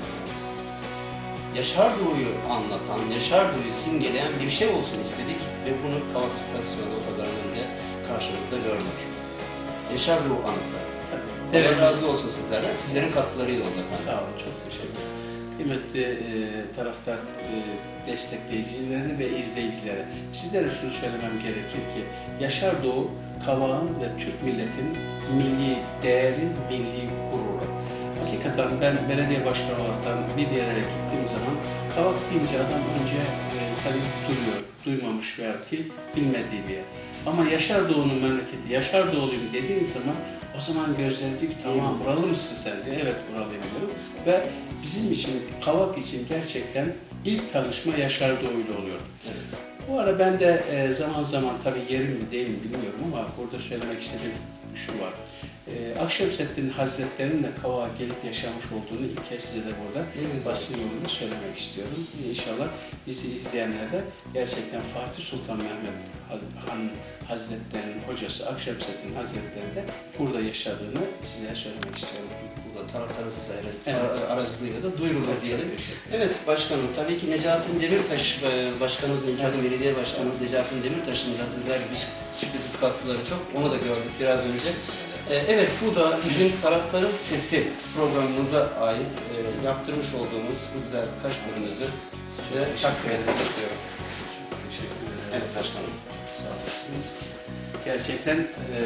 Yaşar Doğu'yu anlatan, Yaşar Doğu'yu simgeleyen bir şey olsun istedik ve bunu Kavak İstasyonu otogarının önünde karşımızda gördük. Yaşar Doğu anıtı. Allah Evet. razı olsun sizlerden. Sizlerin katkılarıyla oldu efendim. Sağ olun, çok teşekkür ederim. Kıymetli e, taraftar e, destekleyicileri ve izleyicileri, sizlere şunu söylemem gerekir ki Yaşar Doğu, Kavak'ın ve Türk milletinin milli değeri, milli gururu. Hakikaten ben belediye başkanı olarak bir yerlere gittiğim zaman Kavak deyince adam önce e, tabii duruyor, duymamış veya ki bilmediği bir yer. Ama Yaşar Doğu'nun memleketi, Yaşar Doğu'luyum dediğim zaman o zaman gözleri diyor ki tamam buralı mısın sen diyor. Evet buralıyım diyorum. Ve bizim için, Kavak için gerçekten ilk tanışma Yaşar Doğu'yla oluyor. Evet. Bu ara ben de e, zaman zaman tabii yerim mi değil mi bilmiyorum ama burada söylemek istediğim şu var. E, Akşemseddin Hazretleri'nin de Kavak'a gelip yaşamış olduğunu ilk kez size de burada basın yolunda söylemek istiyorum. E, İnşallah bizi izleyenler de gerçekten Fatih Sultan Mehmet Han Hazretleri'nin hocası Akşemseddin Hazretleri de burada yaşadığını size söylemek istiyorum. Burada taraftarı sayılı Evet. aracılığıyla da duyurulur Evet, diyelim. çok teşekkür ederim. Evet başkanım, tabii ki Necatin Demirtaş e, başkanımızın, ilk adım belediye başkanımız Necatin Demirtaş'ın da sizler gibi şüphesiz katkıları çok. Onu da gördük biraz önce. E, Evet, bu da bizim Taraftarın Sesi programımıza ait e, yaptırmış olduğumuz bu güzel birkaç bölümümüzü size takdim etmek istiyorum. Teşekkür ederim. Evet başkanım. Sağ olasınız. Gerçekten e,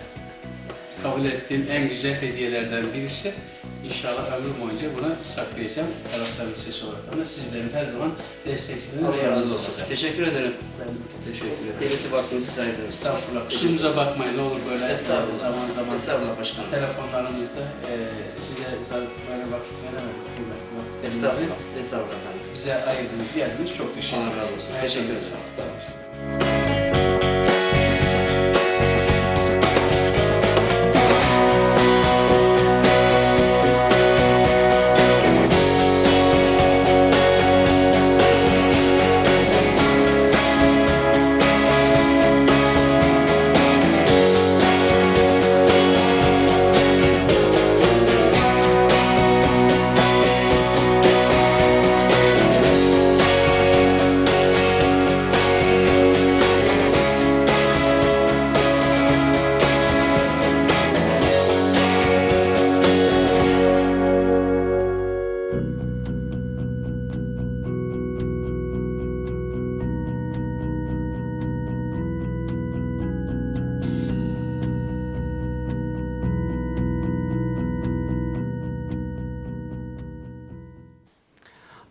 kabul ettiğim en güzel hediyelerden birisi. İnşallah ömrüm boyunca bunu saklayacağım. Taraftarın sesi olarak da sizlerin her zaman destekçilerin ve Allah razı yanınızda olsun. olacağım. Teşekkür ederim. Ben teşekkür ederim. Kıymetli vaktinizi bize ayırdınız. Estağfurullah. Kusurumuza bakmayın ne olur böyle Estağfurullah. zaman zaman Estağfurullah başkanım. telefonlarımızda e, size zar- böyle vakit veremedik. Kıymetli vakitlerinizi Estağfurullah. Estağfurullah efendim. Bize ayırdınız, geldiniz. Çok teşekkür Allah ederim. razı olsun. Ayaklarınıza Teşekkür ederim. sağlık. Sağ olun.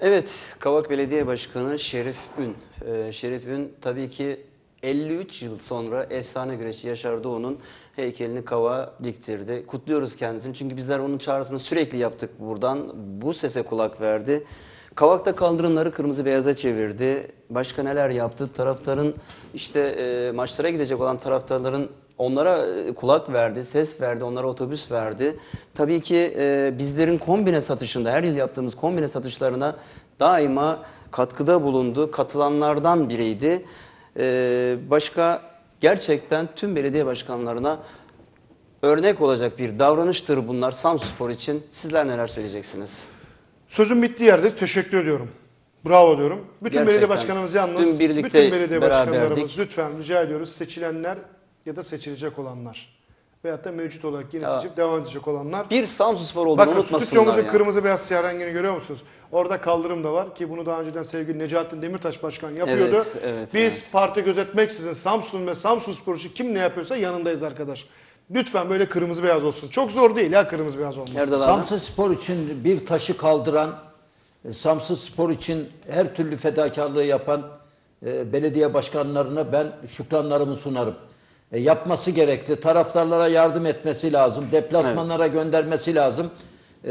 Evet, Kavak Belediye Başkanı Şerif Ün. Ee, Şerif Ün tabii ki elli üç yıl sonra efsane güreşçi Yaşar Doğu'nun heykelini Kavak'a diktirdi. Kutluyoruz kendisini çünkü bizler onun çağrısını sürekli yaptık buradan. Bu sese kulak verdi. Kavak'ta kaldırımları kırmızı beyaza çevirdi. Başka neler yaptı? Taraftarın işte e, maçlara gidecek olan taraftarların onlara kulak verdi, ses verdi, onlara otobüs verdi. Tabii ki e, bizlerin kombine satışında, her yıl yaptığımız kombine satışlarına daima katkıda bulundu. Katılanlardan biriydi. E, başka gerçekten tüm belediye başkanlarına örnek olacak bir davranıştır bunlar Samsunspor için. Sizler neler söyleyeceksiniz? Sözün bittiği yerde teşekkür ediyorum. Bravo diyorum. Bütün Gerçekten. belediye başkanımız yalnız, Dün birlikte bütün belediye başkanlarımız beraberdik. lütfen rica ediyoruz seçilenler ya da seçilecek olanlar veyahut da mevcut olarak yine Ya. seçip devam edecek olanlar. Bir Samsunspor olduğunu Bakın unutmasınlar stüdyomuzun ya. kırmızı beyaz siyah rengini görüyor musunuz? Orada kaldırım da var ki bunu daha önceden sevgili Necaettin Demirtaş Başkan yapıyordu. Evet, evet, Biz evet. parti gözetmeksizin Samsun ve Samsunspor için kim ne yapıyorsa yanındayız arkadaş. Lütfen böyle kırmızı beyaz olsun. Çok zor değil ya kırmızı beyaz olması. Erdal abi. Samsunspor için bir taşı kaldıran, e, Samsunspor için her türlü fedakarlığı yapan e, belediye başkanlarına ben şükranlarımı sunarım. E, yapması gerekli. Taraftarlara yardım etmesi lazım. Deplasmanlara göndermesi lazım. E,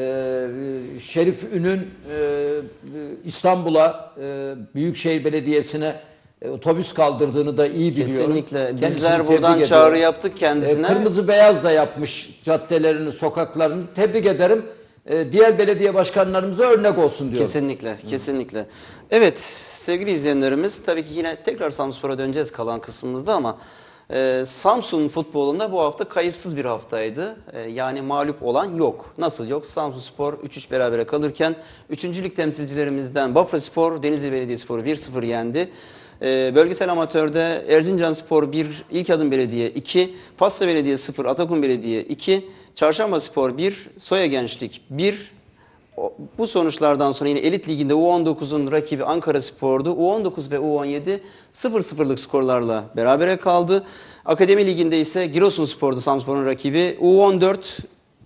Şerif Ün'ün e, İstanbul'a e, Büyükşehir Belediyesi'ne e, otobüs kaldırdığını da iyi biliyorum. Kesinlikle. Kendisini Bizler tebrik buradan ediyorum. çağrı yaptık kendisine. E, Kırmızı beyaz da yapmış caddelerini, sokaklarını. Tebrik ederim. E, diğer belediye başkanlarımıza örnek olsun diyorum. Kesinlikle, kesinlikle. Evet, sevgili izleyenlerimiz, tabii ki yine tekrar Samsunspor'a döneceğiz kalan kısmımızda ama e, Samsun futbolunda bu hafta kayıpsız bir haftaydı. E, yani mağlup olan yok. Nasıl yok? Samsunspor üç üç berabere kalırken üçüncü lig temsilcilerimizden Bafraspor, Denizli Belediyespor'u bir sıfır yendi. E, bölgesel amatörde Erzincanspor bir, İlk Adım Belediye iki, Fasla Belediye sıfır, Atakum Belediye iki, Çarşambaspor bir, Soya Gençlik bir. O- Bu sonuçlardan sonra yine Elit Ligi'nde U on dokuzun rakibi Ankaraspor'du. U on dokuz ve U on yedi sıfır sıfırlık skorlarla berabere kaldı. Akademi Ligi'nde ise Giresunspor'du Samsunspor'un rakibi. U on dört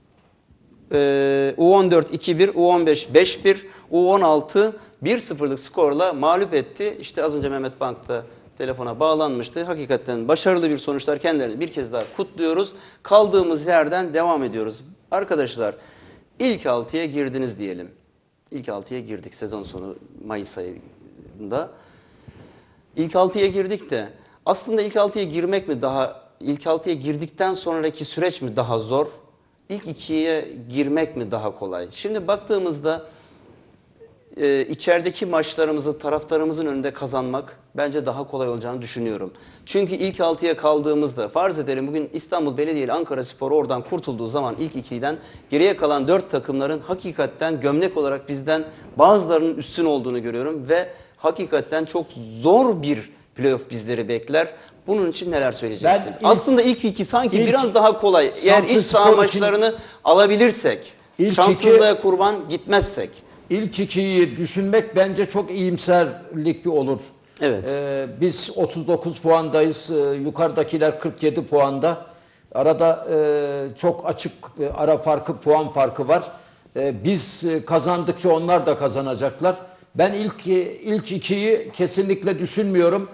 e, U on dört iki bir, U on beş beş bir, U on altı bir sıfırlık skorla mağlup etti. İşte az önce Mehmet Bank'ta telefona bağlanmıştı. Hakikaten başarılı bir sonuçlar, kendilerini bir kez daha kutluyoruz. Kaldığımız yerden devam ediyoruz. Arkadaşlar, İlk altıya girdiniz diyelim. İlk altıya girdik sezon sonu Mayıs ayında. İlk altıya girdik de aslında ilk altıya girmek mi daha, ilk altıya girdikten sonraki süreç mi daha zor? İlk ikiye girmek mi daha kolay? Şimdi baktığımızda e, içerideki maçlarımızı taraftarımızın önünde kazanmak bence daha kolay olacağını düşünüyorum. Çünkü ilk altıya kaldığımızda farz edelim bugün İstanbul Belediye ile Ankaraspor oradan kurtulduğu zaman ilk ikiden geriye kalan dört takımların hakikaten gömlek olarak bizden bazılarının üstün olduğunu görüyorum ve hakikaten çok zor bir playoff bizleri bekler. Bunun için neler söyleyeceksiniz? Ben ilk- Aslında ilk iki sanki ilk- biraz daha kolay. Eğer iç Samsunspor saha için- maçlarını alabilirsek, İlk şanssızlığa kurban gitmezsek. İlk ikiyi düşünmek bence çok iyimserlik bir olur. Evet. Ee, biz otuz dokuz puandayız. Ee, yukarıdakiler kırk yedi puanda. Arada e, çok açık e, ara farkı, puan farkı var. Ee, biz e, kazandıkça onlar da kazanacaklar. Ben ilk ilk ikiyi kesinlikle düşünmüyorum.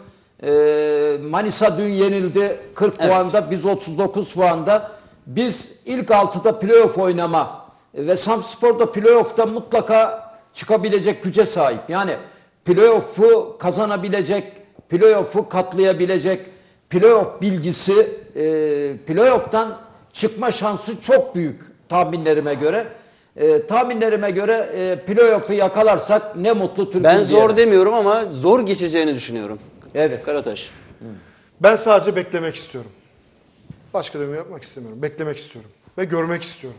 Ee, Manisa dün yenildi kırk Evet. puanda, biz otuz dokuz puanda. Biz ilk altıda playoff oynama ve Samsunspor da playoff'ta mutlaka çıkabilecek güce sahip. Yani playoff'u kazanabilecek, playoff'u katlayabilecek, playoff bilgisi, e, playoff'tan çıkma şansı çok büyük tahminlerime göre. E, tahminlerime göre e, playoff'u yakalarsak ne mutlu Türk'üm Ben zor diyelim. demiyorum ama zor geçeceğini düşünüyorum. Evet. Karataş. Ben sadece beklemek istiyorum. Başka da yapmak istemiyorum. Beklemek istiyorum. Ve görmek istiyorum.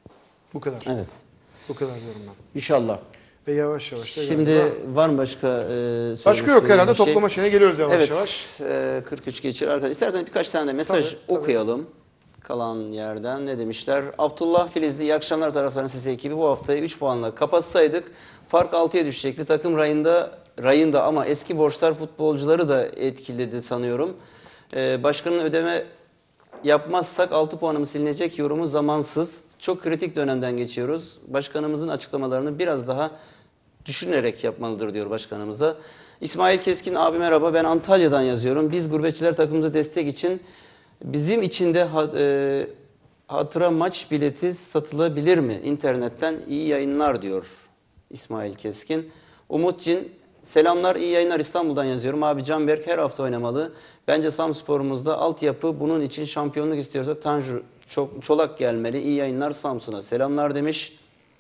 Bu kadar. Evet. Bu kadar diyorum ben. İnşallah. Ve yavaş yavaş da Şimdi galiba- var mı başka e, söylemek Başka yok istediğin herhalde. bir şey? Toplama şeyine geliyoruz yavaş Evet. yavaş. e, kırk üç geçir arkadaşlar. İsterseniz birkaç tane de mesaj Tabii, tabii. okuyalım. Kalan yerden ne demişler? Abdullah Filizli, iyi akşamlar taraftarın sesi ekibi. Bu haftayı üç puanla kapatsaydık fark altıya düşecekti. Takım rayında, rayında ama eski borçlar futbolcuları da etkiledi sanıyorum. Ee, başkanın ödeme yapmazsak altı puanımız silinecek yorumu zamansız. Çok kritik dönemden geçiyoruz. Başkanımızın açıklamalarını biraz daha düşünerek yapmalıdır diyor başkanımıza. İsmail Keskin abi merhaba, ben Antalya'dan yazıyorum. Biz gurbetçiler takımımıza destek için bizim için de ha, e, hatıra maç bileti satılabilir mi? İnternetten iyi yayınlar diyor İsmail Keskin. Umut Cin selamlar, iyi yayınlar, İstanbul'dan yazıyorum. Abi Canberk her hafta oynamalı. Bence Samspor'umuzda altyapı, bunun için şampiyonluk istiyorsak Tanju Çolak gelmeli. İyi yayınlar Samsun'a. Selamlar demiş.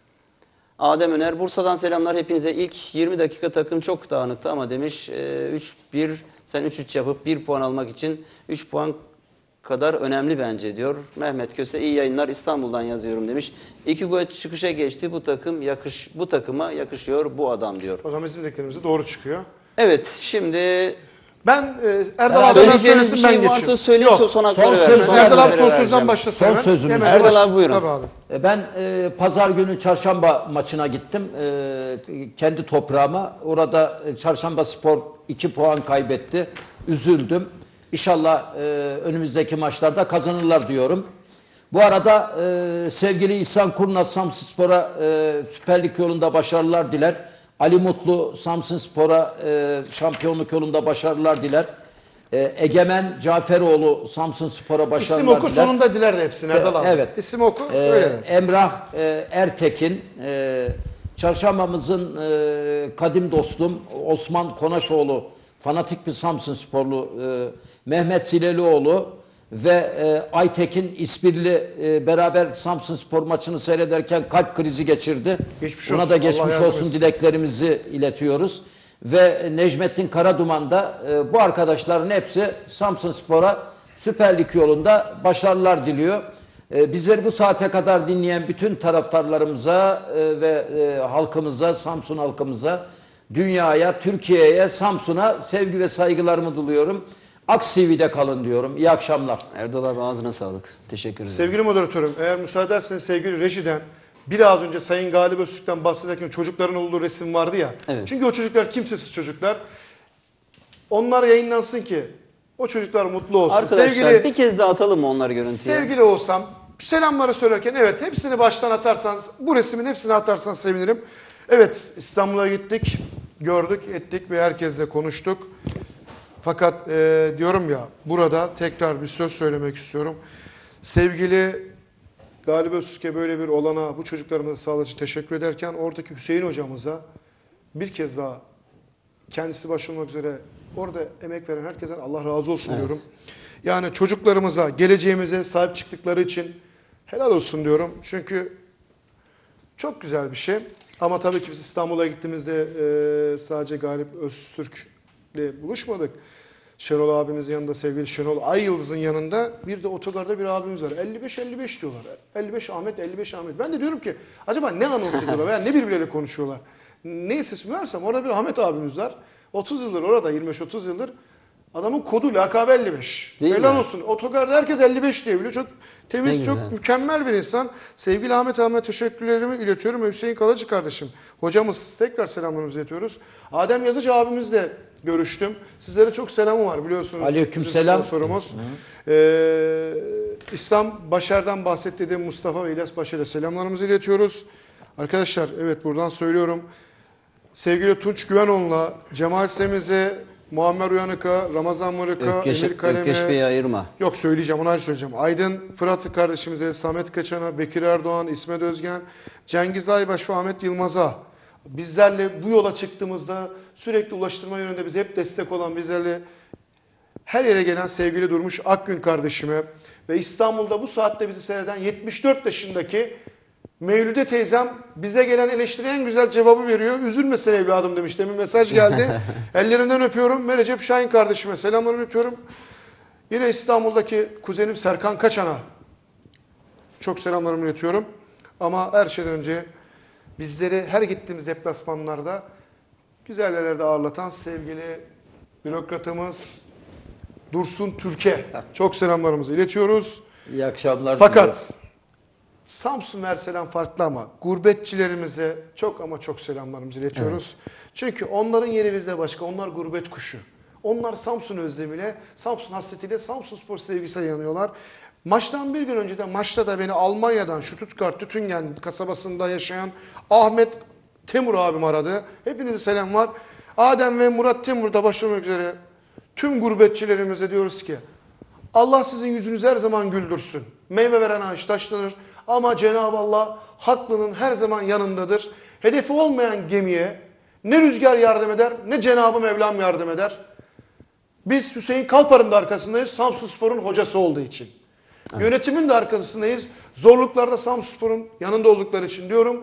Adem Öner Bursa'dan selamlar hepinize. İlk yirmi dakika takım çok dağınıktı ama demiş üç bir sen üç üç yapıp bir puan almak için üç puan kadar önemli bence diyor. Mehmet Köse iyi yayınlar İstanbul'dan yazıyorum demiş. İki gol çıkışa geçti, bu takım yakış bu takıma yakışıyor bu adam diyor. O zaman bizim dediklerimiz de doğru çıkıyor. Evet, şimdi Ben e, Erdal Ya, abi ben söyleyeceğiniz bir söylesin, ben şey geçeyim. varsa söyleyin, Yok. son Son hakları söz- verin. Son Erdal hakları abi son vereceğim. sözden başlasın. Son hemen. sözümüz. Hemen Erdal baş- abi buyurun. Tabii abi. E, Ben e, pazar günü çarşamba maçına gittim. E, kendi toprağıma. Orada e, Çarşamba Spor iki puan kaybetti. Üzüldüm. İnşallah e, önümüzdeki maçlarda kazanırlar diyorum. Bu arada e, sevgili İhsan Kurnaz Samsunspor'a e, Süper Lig yolunda başarılar diler. Ali Mutlu Samsunspor'a e, şampiyonluk yolunda başarılar diler. E, Egemen Caferoğlu Samsunspor'a başarılar İsim oku diler. sonunda diler de hepsini Erdal abi. Evet. İsim oku Ee, söyle. Emrah e, Ertekin, e, çarşambamızın e, kadim dostum Osman Konaşoğlu, fanatik bir Samsunsporlu, e, Mehmet Silelioğlu ve e, Aytekin İspirli e, beraber Samsunspor maçını seyrederken kalp krizi geçirdi. Geçmiş Ona olsun, da Allah geçmiş yardım olsun etsin. dileklerimizi iletiyoruz. Ve Necmettin Karaduman da e, bu arkadaşların hepsi Samsunspor'a Süper Lig yolunda başarılar diliyor. E, bizleri bu saate kadar dinleyen bütün taraftarlarımıza e, ve e, halkımıza, Samsun halkımıza, dünyaya, Türkiye'ye, Samsun'a sevgi ve saygılarımı diliyorum. Aksivide kalın diyorum. İyi akşamlar. Erdal abi ağzına sağlık. Teşekkür ederim. Sevgili moderatörüm, eğer müsaade ederseniz sevgili rejiden biraz önce Sayın Galip Öztürk'ten bahsederken çocukların olduğu resim vardı ya. Evet. Çünkü o çocuklar kimsesiz çocuklar. Onlar yayınlansın ki o çocuklar mutlu olsun. Arkadaşlar sevgili, bir kez daha atalım mı onları görüntüye? sevgili olsam selamları söylerken evet hepsini baştan atarsanız, bu resmin hepsini atarsanız sevinirim. Evet, İstanbul'a gittik, gördük, ettik ve herkesle konuştuk. Fakat e, diyorum ya, burada tekrar bir söz söylemek istiyorum. Sevgili Galip Öztürk'e böyle bir olana, bu çocuklarımıza sağlığı için teşekkür ederken oradaki Hüseyin hocamıza bir kez daha kendisi başta olmak üzere orada emek veren herkesten Allah razı olsun Evet. diyorum. Yani çocuklarımıza, geleceğimize sahip çıktıkları için helal olsun diyorum. Çünkü çok güzel bir şey. Ama tabii ki biz İstanbul'a gittiğimizde e, sadece Galip Öztürk'le buluşmadık. Şenol abimizin yanında, sevgili Şenol Ay Yıldız'ın yanında bir de otogarda bir abimiz var. elli beş elli beş diyorlar. elli beş Ahmet, elli beş Ahmet. Ben de diyorum ki acaba ne anons ediyorlar veya ne birbirleriyle konuşuyorlar. Ne isim versem orada bir Ahmet abimiz var. otuz yıldır orada, yirmi beş otuz yıldır. Adamın kodu lakabı elli beş. Değil Helal mi? olsun. Otogarda herkes elli beş diye biliyor. Çok temiz, Ne çok güzel. mükemmel bir insan. Sevgili Ahmet Ahmet teşekkürlerimi iletiyorum. Ve Hüseyin Kalacı kardeşim. Hocamız tekrar selamlarımızı iletiyoruz. Adem Yazıcı abimizle görüştüm. Sizlere çok selamı var biliyorsunuz. Aleykümselam. Bizim sponsorumuz. Ee, İslam Başar'dan bahsettiğim Mustafa ve İlyas Başar'a selamlarımızı iletiyoruz. Arkadaşlar evet buradan söylüyorum. Sevgili Tunç Güvenoğlu'na, Cemal Semiz'e, Muammer Uyanık'a, Ramazan Mırık'a, Ökkeş, Emir Kalem'e... Ökkeş Bey'i ayırma. Yok söyleyeceğim, onu ayrı söyleyeceğim. Aydın Fırat kardeşimize, Samet Kaçan'a, Bekir Erdoğan, İsmet Özgen, Cengiz Aybaş ve Ahmet Yılmaz'a bizlerle bu yola çıktığımızda sürekli ulaştırma yönünde bize hep destek olan, bizlerle her yere gelen sevgili Durmuş Akgün kardeşime ve İstanbul'da bu saatte bizi seyreden yetmiş dört yaşındaki Mevlüde teyzem bize gelen eleştiriye en güzel cevabı veriyor. Üzülme sen evladım demiş. Demin mesaj geldi. Ellerinden öpüyorum. Ve Recep Şahin kardeşime selamlarımı öpüyorum. Yine İstanbul'daki kuzenim Serkan Kaçan'a çok selamlarımı iletiyorum. Ama her şeyden önce bizleri her gittiğimiz deplasmanlarda güzel yerlerde ağırlatan sevgili bürokratımız Dursun Türk'e çok selamlarımızı iletiyoruz. İyi akşamlar. Fakat Samsun ve Erselan farklı ama gurbetçilerimize çok ama çok selamlarımızı iletiyoruz. Evet. Çünkü onların yeri bizde başka. Onlar gurbet kuşu. Onlar Samsun özlemiyle, Samsun hasretiyle, Samsunspor sevgisiyle yanıyorlar. Maçtan bir gün önce de maçta da beni Almanya'dan Stuttgart Tütingen kasabasında yaşayan Ahmet Temur abim aradı. Hepinize selam var. Adem ve Murat Temur da başlamak üzere tüm gurbetçilerimize diyoruz ki Allah sizin yüzünüzü her zaman güldürsün. Meyve veren ağaç taşlanır ama Cenab-ı Allah haklının her zaman yanındadır. Hedefi olmayan gemiye ne rüzgar yardım eder ne Cenab-ı Mevlam yardım eder. Biz Hüseyin Kalpar'ın da arkasındayız Samsunspor'un hocası olduğu için. Evet. Yönetimin de arkasındayız. Zorluklarda Samsunspor'un yanında oldukları için diyorum.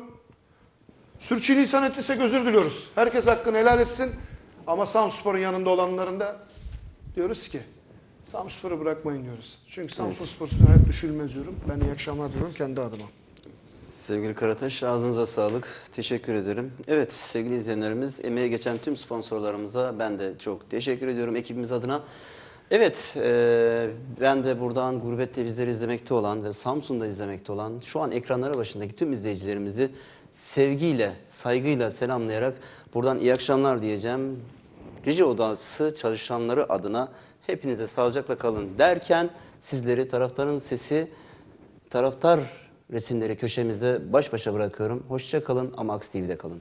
Sürçülisan ettiysek özür diliyoruz. Herkes hakkını helal etsin. Ama Samsunspor'un yanında olanların da diyoruz ki Samsunspor'u bırakmayın diyoruz. Çünkü Samsunspor evet. hayat düşülmez diyorum. Ben iyi akşamlar diliyorum kendi adıma. Sevgili Karataş, ağzınıza sağlık. Teşekkür ederim. Evet sevgili izleyenlerimiz, emeğe geçen tüm sponsorlarımıza ben de çok teşekkür ediyorum ekibimiz adına. Evet, e, ben de buradan gurbette bizleri izlemekte olan ve Samsun'da izlemekte olan şu an ekranları başındaki tüm izleyicilerimizi sevgiyle, saygıyla selamlayarak buradan iyi akşamlar diyeceğim. Reji Odası çalışanları adına hepinize sağlıcakla kalın derken sizleri Taraftarın Sesi, Taraftar Resimleri köşemizde baş başa bırakıyorum. Hoşça kalın ama Aks T V'de kalın.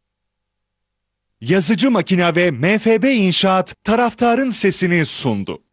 Yazıcı Makina ve M F B İnşaat Taraftarın Sesini sundu.